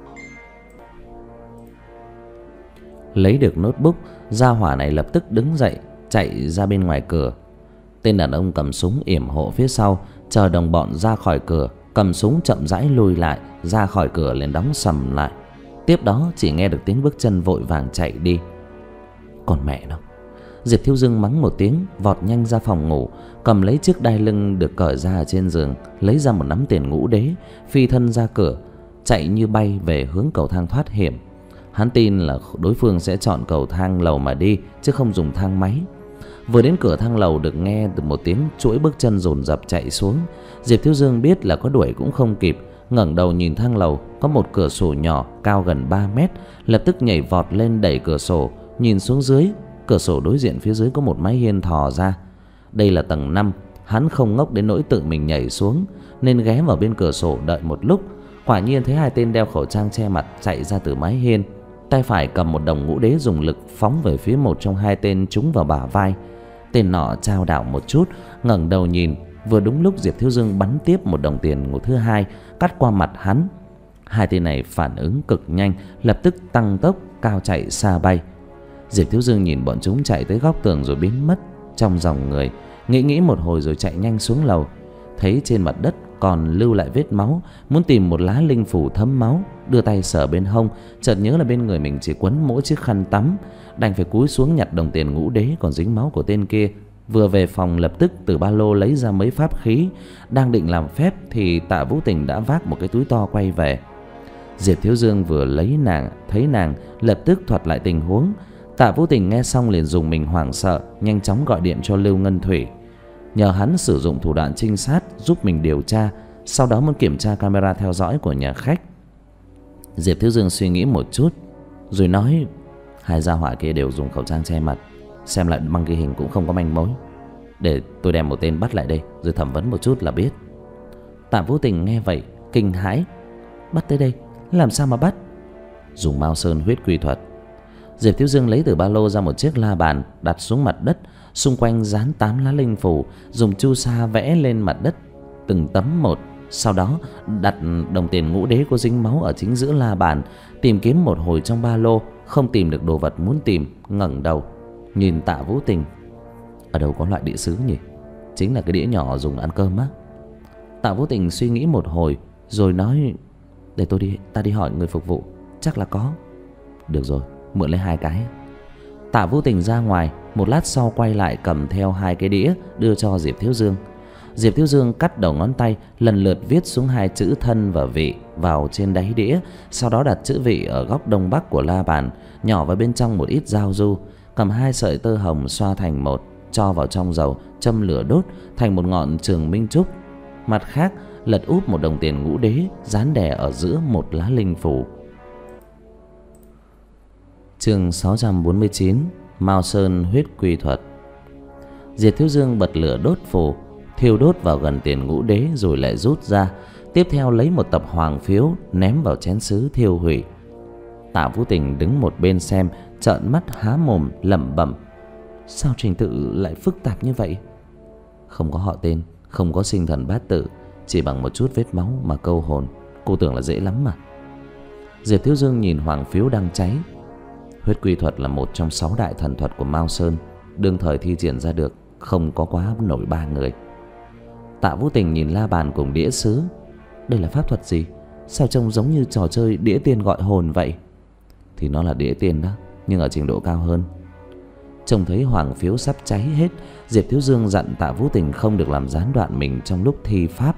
S1: Lấy được notebook, gia hỏa này lập tức đứng dậy chạy ra bên ngoài cửa. Tên đàn ông cầm súng yểm hộ phía sau, chờ đồng bọn ra khỏi cửa, cầm súng chậm rãi lùi lại, ra khỏi cửa liền đóng sầm lại. Tiếp đó chỉ nghe được tiếng bước chân vội vàng chạy đi. Còn mẹ nó! Diệp Thiếu Dương mắng một tiếng, vọt nhanh ra phòng ngủ, cầm lấy chiếc đai lưng được cởi ra ở trên giường, lấy ra một nắm tiền ngũ đế, phi thân ra cửa, chạy như bay về hướng cầu thang thoát hiểm. Hắn tin là đối phương sẽ chọn cầu thang lầu mà đi, chứ không dùng thang máy. Vừa đến cửa thang lầu được nghe được một tiếng chuỗi bước chân dồn dập chạy xuống. Diệp Thiếu Dương biết là có đuổi cũng không kịp, ngẩng đầu nhìn thang lầu, có một cửa sổ nhỏ cao gần ba mét, lập tức nhảy vọt lên đẩy cửa sổ, nhìn xuống dưới. Cửa sổ đối diện phía dưới có một mái hiên thò ra. Đây là tầng năm. Hắn không ngốc đến nỗi tự mình nhảy xuống, nên ghé vào bên cửa sổ đợi một lúc. Quả nhiên thấy hai tên đeo khẩu trang che mặt chạy ra từ mái hiên. Tay phải cầm một đồng ngũ đế dùng lực phóng về phía một trong hai tên, trúng vào bả vai. Tên nọ chao đảo một chút, ngẩng đầu nhìn. Vừa đúng lúc Diệp Thiếu Dương bắn tiếp một đồng tiền ngũ thứ hai cắt qua mặt hắn. Hai tên này phản ứng cực nhanh, lập tức tăng tốc cao chạy xa bay. Diệp Thiếu Dương nhìn bọn chúng chạy tới góc tường rồi biến mất trong dòng người, nghĩ nghĩ một hồi rồi chạy nhanh xuống lầu. Thấy trên mặt đất còn lưu lại vết máu, muốn tìm một lá linh phủ thấm máu, đưa tay sờ bên hông, chợt nhớ là bên người mình chỉ quấn mỗi chiếc khăn tắm, đành phải cúi xuống nhặt đồng tiền ngũ đế còn dính máu của tên kia. Vừa về phòng lập tức từ ba lô lấy ra mấy pháp khí, đang định làm phép thì Tạ Vũ Tình đã vác một cái túi to quay về. Diệp Thiếu Dương vừa lấy nàng, thấy nàng lập tức thuật lại tình huống. Tạ Vũ Tình nghe xong liền dùng mình hoảng sợ, nhanh chóng gọi điện cho Lưu Ngân Thủy, nhờ hắn sử dụng thủ đoạn trinh sát giúp mình điều tra, sau đó muốn kiểm tra camera theo dõi của nhà khách. Diệp Thiếu Dương suy nghĩ một chút rồi nói: hai gia hỏa kia đều dùng khẩu trang che mặt, xem lại băng ghi hình cũng không có manh mối. Để tôi đem một tên bắt lại đây rồi thẩm vấn một chút là biết. Tạ Vũ Tình nghe vậy kinh hãi: bắt tới đây làm sao mà bắt? Dùng Mao Sơn huyết quy thuật. Diệp Thiếu Dương lấy từ ba lô ra một chiếc la bàn đặt xuống mặt đất, xung quanh dán tám lá linh phù, dùng chu sa vẽ lên mặt đất từng tấm một. Sau đó đặt đồng tiền ngũ đế có dính máu ở chính giữa la bàn, tìm kiếm một hồi trong ba lô, không tìm được đồ vật muốn tìm, ngẩng đầu nhìn Tạ Vũ Tình: ở đâu có loại đĩa sứ nhỉ? Chính là cái đĩa nhỏ dùng ăn cơm á. Tạ Vũ Tình suy nghĩ một hồi rồi nói: để tôi đi, ta đi hỏi người phục vụ, chắc là có. Được rồi, mượn lấy hai cái. Tạ Vũ Tình ra ngoài, một lát sau quay lại cầm theo hai cái đĩa đưa cho Diệp Thiếu Dương. Diệp Thiếu Dương cắt đầu ngón tay, lần lượt viết xuống hai chữ thân và vị vào trên đáy đĩa, sau đó đặt chữ vị ở góc đông bắc của la bàn, nhỏ vào bên trong một ít giao du, cầm hai sợi tơ hồng xoa thành một, cho vào trong dầu, châm lửa đốt thành một ngọn trường minh trúc. Mặt khác lật úp một đồng tiền ngũ đế dán đè ở giữa một lá linh phù. Chương sáu trăm bốn mươi chín: Mao Sơn huyết quy thuật. Diệp Thiếu Dương bật lửa đốt phù, thiêu đốt vào gần tiền ngũ đế rồi lại rút ra, tiếp theo lấy một tập hoàng phiếu ném vào chén sứ thiêu hủy. Tạ Vũ Tình đứng một bên xem, trợn mắt há mồm lẩm bẩm: sao trình tự lại phức tạp như vậy? Không có họ tên, không có sinh thần bát tự, chỉ bằng một chút vết máu mà câu hồn, cô tưởng là dễ lắm mà. Diệp Thiếu Dương nhìn hoàng phiếu đang cháy. Huyết quy thuật là một trong sáu đại thần thuật của Mao Sơn, đương thời thi triển ra được không có quá nổi ba người. Tạ Vũ Tình nhìn la bàn cùng đĩa sứ. Đây là pháp thuật gì? Sao trông giống như trò chơi đĩa tiên gọi hồn vậy? Thì nó là đĩa tiên đó, nhưng ở trình độ cao hơn. Trông thấy hoàng phiếu sắp cháy hết, Diệp Thiếu Dương dặn Tạ Vũ Tình không được làm gián đoạn mình trong lúc thi pháp.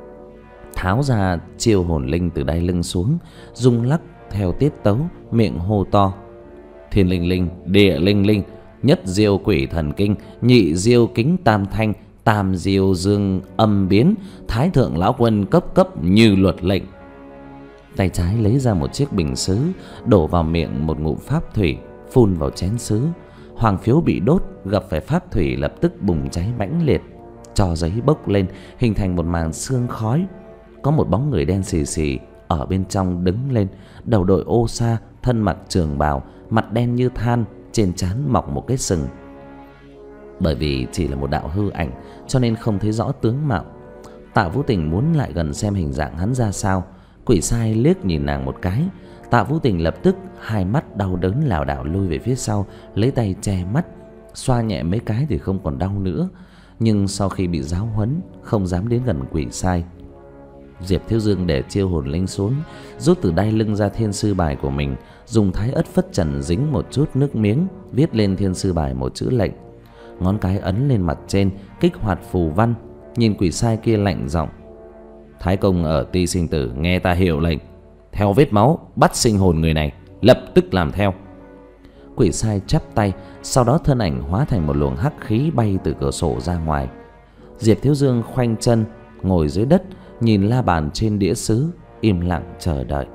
S1: Tháo ra chiêu hồn linh từ đai lưng xuống, rung lắc theo tiết tấu, miệng hô to: thiên linh linh, địa linh linh, nhất diêu quỷ thần kinh, nhị diêu kính tam thanh, tam diêu dương âm biến, thái thượng lão quân cấp cấp như luật lệnh. Tay trái lấy ra một chiếc bình sứ, đổ vào miệng một ngụm pháp thủy, phun vào chén sứ. Hoàng phiếu bị đốt gặp phải pháp thủy lập tức bùng cháy mãnh liệt, tro giấy bốc lên hình thành một màn sương khói. Có một bóng người đen xì xì ở bên trong đứng lên, đầu đội ô sa, thân mặc trường bào, mặt đen như than, trên trán mọc một cái sừng. Bởi vì chỉ là một đạo hư ảnh cho nên không thấy rõ tướng mạo. Tạ Vũ Tình muốn lại gần xem hình dạng hắn ra sao. Quỷ sai liếc nhìn nàng một cái, Tạ Vũ Tình lập tức hai mắt đau đớn lảo đảo lui về phía sau, lấy tay che mắt, xoa nhẹ mấy cái thì không còn đau nữa. Nhưng sau khi bị giáo huấn, không dám đến gần quỷ sai. Diệp Thiếu Dương để chiêu hồn linh xuống, rút từ đai lưng ra thiên sư bài của mình, dùng thái ất phất trần dính một chút nước miếng, viết lên thiên sư bài một chữ lệnh. Ngón cái ấn lên mặt trên, kích hoạt phù văn. Nhìn quỷ sai kia lạnh giọng: Thái công ở Ti Sinh Tử nghe ta hiệu lệnh, theo vết máu bắt sinh hồn người này, lập tức làm theo. Quỷ sai chắp tay, sau đó thân ảnh hóa thành một luồng hắc khí bay từ cửa sổ ra ngoài. Diệp Thiếu Dương khoanh chân ngồi dưới đất, nhìn la bàn trên đĩa sứ, im lặng chờ đợi.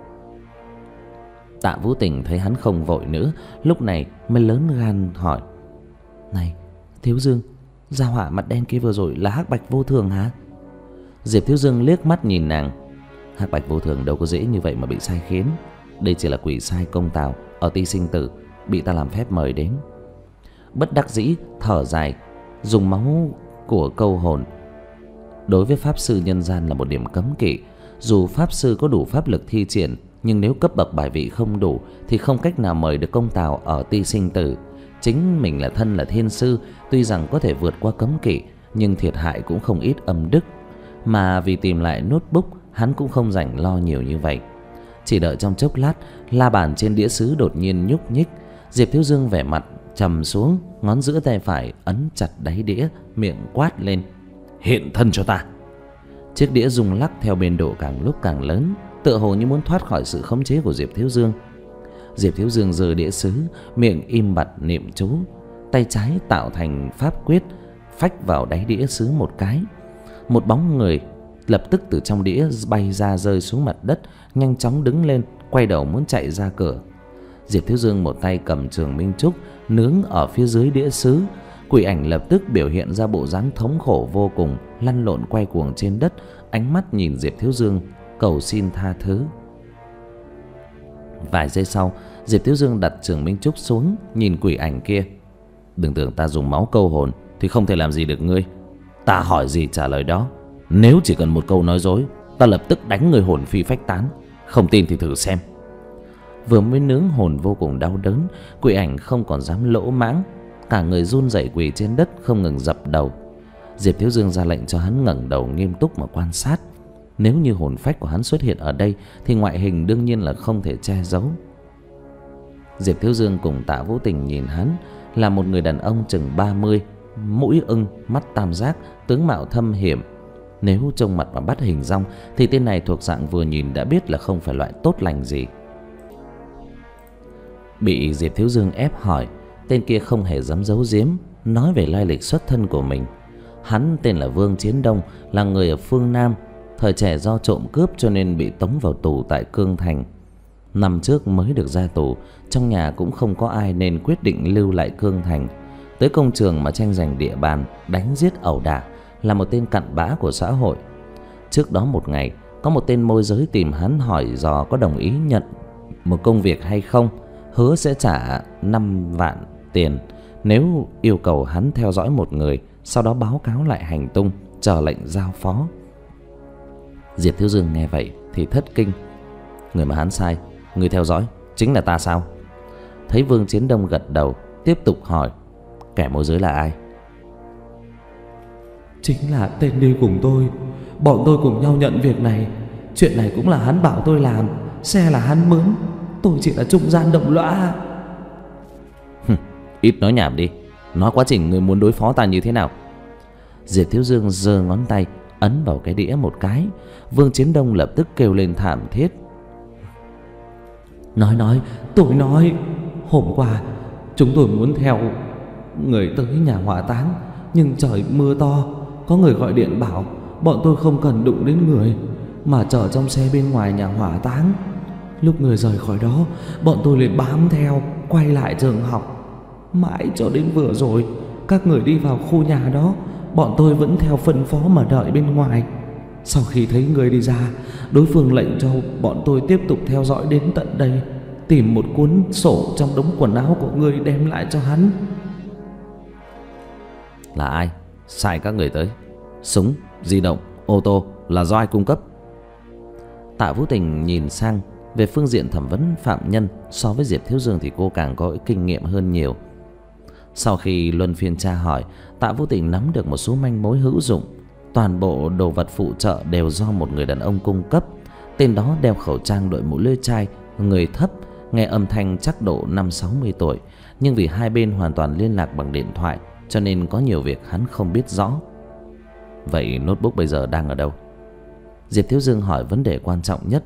S1: Tạ Vũ Tình thấy hắn không vội nữa, lúc này mới lớn gan hỏi: Này Thiếu Dương, gia hỏa mặt đen kia vừa rồi là Hắc Bạch Vô Thường hả? Diệp Thiếu Dương liếc mắt nhìn nàng. Hắc Bạch Vô Thường đâu có dễ như vậy mà bị sai khiến. Đây chỉ là quỷ sai công tào ở Ti Sinh Tử, bị ta làm phép mời đến. Bất đắc dĩ thở dài, dùng máu của câu hồn. Đối với pháp sư nhân gian là một điểm cấm kỵ. Dù pháp sư có đủ pháp lực thi triển, nhưng nếu cấp bậc bài vị không đủ thì không cách nào mời được công tào ở Ti Sinh Tử. Chính mình là thân là thiên sư, tuy rằng có thể vượt qua cấm kỵ, nhưng thiệt hại cũng không ít âm đức. Mà vì tìm lại notebook, hắn cũng không rảnh lo nhiều như vậy. Chỉ đợi trong chốc lát, la bàn trên đĩa sứ đột nhiên nhúc nhích. Diệp Thiếu Dương vẻ mặt trầm xuống, ngón giữa tay phải ấn chặt đáy đĩa, miệng quát lên: Hiện thân cho ta! Chiếc đĩa rung lắc theo biên độ càng lúc càng lớn, tựa hồ như muốn thoát khỏi sự khống chế của Diệp Thiếu Dương. Diệp Thiếu Dương giơ đĩa sứ, miệng im bặt niệm chú, tay trái tạo thành pháp quyết, phách vào đáy đĩa sứ một cái. Một bóng người lập tức từ trong đĩa bay ra, rơi xuống mặt đất, nhanh chóng đứng lên, quay đầu muốn chạy ra cửa. Diệp Thiếu Dương một tay cầm trường minh trúc nướng ở phía dưới đĩa sứ. Quỷ ảnh lập tức biểu hiện ra bộ dáng thống khổ vô cùng, lăn lộn quay cuồng trên đất, ánh mắt nhìn Diệp Thiếu Dương cầu xin tha thứ. Vài giây sau, Diệp Thiếu Dương đặt trường minh trúc xuống, nhìn quỷ ảnh kia: Đừng tưởng ta dùng máu câu hồn thì không thể làm gì được ngươi. Ta hỏi gì trả lời đó. Nếu chỉ cần một câu nói dối, ta lập tức đánh người hồn phi phách tán. Không tin thì thử xem. Vừa mới nướng hồn vô cùng đau đớn, quỷ ảnh không còn dám lỗ mãng, cả người run rẩy quỳ trên đất không ngừng dập đầu. Diệp Thiếu Dương ra lệnh cho hắn ngẩng đầu nghiêm túc mà quan sát. Nếu như hồn phách của hắn xuất hiện ở đây thì ngoại hình đương nhiên là không thể che giấu. Diệp Thiếu Dương cùng Tạ Vũ Tình nhìn hắn là một người đàn ông chừng ba mươi, mũi ưng, mắt tam giác, tướng mạo thâm hiểm. Nếu trông mặt mà bắt hình dong thì tên này thuộc dạng vừa nhìn đã biết là không phải loại tốt lành gì. Bị Diệp Thiếu Dương ép hỏi, tên kia không hề dám giấu giếm, nói về lai lịch xuất thân của mình. Hắn tên là Vương Chiến Đông, là người ở phương Nam, thời trẻ do trộm cướp cho nên bị tống vào tù tại Cương Thành. Năm trước mới được ra tù, trong nhà cũng không có ai nên quyết định lưu lại Cương Thành. Tới công trường mà tranh giành địa bàn, đánh giết ẩu đả, là một tên cặn bã của xã hội. Trước đó một ngày, có một tên môi giới tìm hắn hỏi dò có đồng ý nhận một công việc hay không, hứa sẽ trả năm vạn tiền nếu yêu cầu hắn theo dõi một người, sau đó báo cáo lại hành tung, chờ lệnh giao phó. Diệp Thiếu Dương nghe vậy thì thất kinh. Người mà hắn sai, người theo dõi chính là ta sao? Thấy Vương Chiến Đông gật đầu, tiếp tục hỏi, kẻ môi giới là ai?
S2: Chính là tên đi cùng tôi. Bọn tôi cùng nhau nhận việc này. Chuyện này cũng là hắn bảo tôi làm, xe là hắn mướn, tôi chỉ là trung gian đồng lõa.
S1: Ít nói nhảm đi, nói quá trình người muốn đối phó ta như thế nào. Diệp Thiếu Dương giơ ngón tay ấn vào cái đĩa một cái. Vương Chiến Đông lập tức kêu lên thảm thiết.
S2: Nói nói, tôi nói. Hôm qua chúng tôi muốn theo người tới nhà hỏa táng, nhưng trời mưa to, có người gọi điện bảo bọn tôi không cần đụng đến người, mà chờ trong xe bên ngoài nhà hỏa táng. Lúc người rời khỏi đó, bọn tôi liền bám theo, quay lại trường học. Mãi cho đến vừa rồi, các người đi vào khu nhà đó, bọn tôi vẫn theo phân phó mà đợi bên ngoài. Sau khi thấy người đi ra, đối phương lệnh cho bọn tôi tiếp tục theo dõi đến tận đây, tìm một cuốn sổ trong đống quần áo của người đem lại cho hắn.
S1: Là ai sai các người tới? Súng, di động, ô tô là do ai cung cấp? Tạ Vũ Tình nhìn sang. Về phương diện thẩm vấn phạm nhân, so với Diệp Thiếu Dương thì cô càng có kinh nghiệm hơn nhiều. Sau khi luân phiên tra hỏi, Tạ Vũ Tình nắm được một số manh mối hữu dụng. Toàn bộ đồ vật phụ trợ đều do một người đàn ông cung cấp. Tên đó đeo khẩu trang, đội mũ lưỡi chai, người thấp, nghe âm thanh chắc độ năm sáu mươi tuổi. Nhưng vì hai bên hoàn toàn liên lạc bằng điện thoại, cho nên có nhiều việc hắn không biết rõ. Vậy notebook bây giờ đang ở đâu? Diệp Thiếu Dương hỏi vấn đề quan trọng nhất.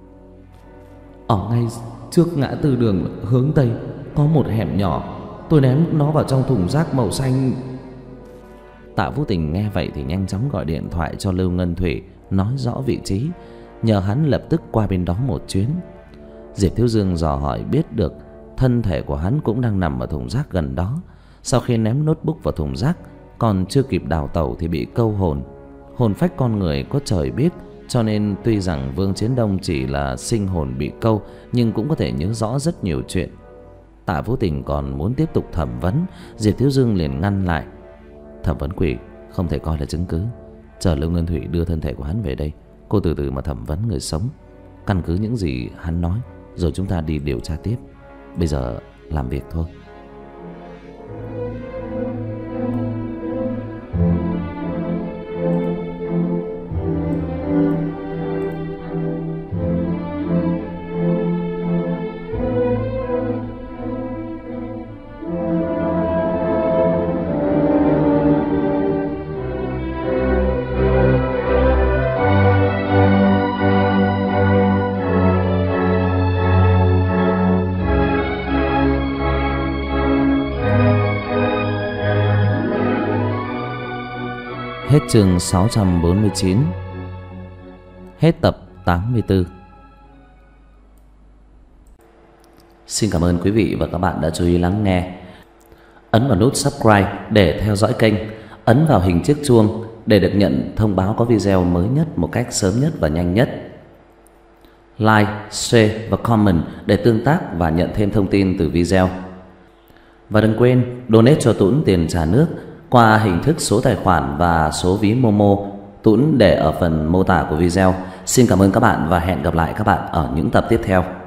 S2: Ở ngay trước ngã tư đường hướng Tây có một hẻm nhỏ, tôi ném nó vào trong thùng rác màu xanh.
S1: Tạ Vũ Tình nghe vậy thì nhanh chóng gọi điện thoại cho Lưu Ngân Thủy, nói rõ vị trí, nhờ hắn lập tức qua bên đó một chuyến. Diệp Thiếu Dương dò hỏi biết được thân thể của hắn cũng đang nằm ở thùng rác gần đó. Sau khi ném notebook vào thùng rác, còn chưa kịp đào tẩu thì bị câu hồn. Hồn phách con người có trời biết, cho nên tuy rằng Vương Chiến Đông chỉ là sinh hồn bị câu, nhưng cũng có thể nhớ rõ rất nhiều chuyện. Tạ Vũ Tình còn muốn tiếp tục thẩm vấn, Diệp Thiếu Dương liền ngăn lại. Thẩm vấn quỷ không thể coi là chứng cứ. Chờ Lưu Ngân Thủy đưa thân thể của hắn về đây, cô từ từ mà thẩm vấn người sống, căn cứ những gì hắn nói, rồi chúng ta đi điều tra tiếp. Bây giờ làm việc thôi. Hết chương sáu trăm bốn mươi chín. Hết tập tám mươi tư. Xin cảm ơn quý vị và các bạn đã chú ý lắng nghe. Ấn vào nút subscribe để theo dõi kênh. Ấn vào hình chiếc chuông để được nhận thông báo có video mới nhất một cách sớm nhất và nhanh nhất. Like, share và comment để tương tác và nhận thêm thông tin từ video. Và đừng quên donate cho Tuấn tiền trà nước qua hình thức số tài khoản và số ví Momo, Tuấn để ở phần mô tả của video. Xin cảm ơn các bạn và hẹn gặp lại các bạn ở những tập tiếp theo.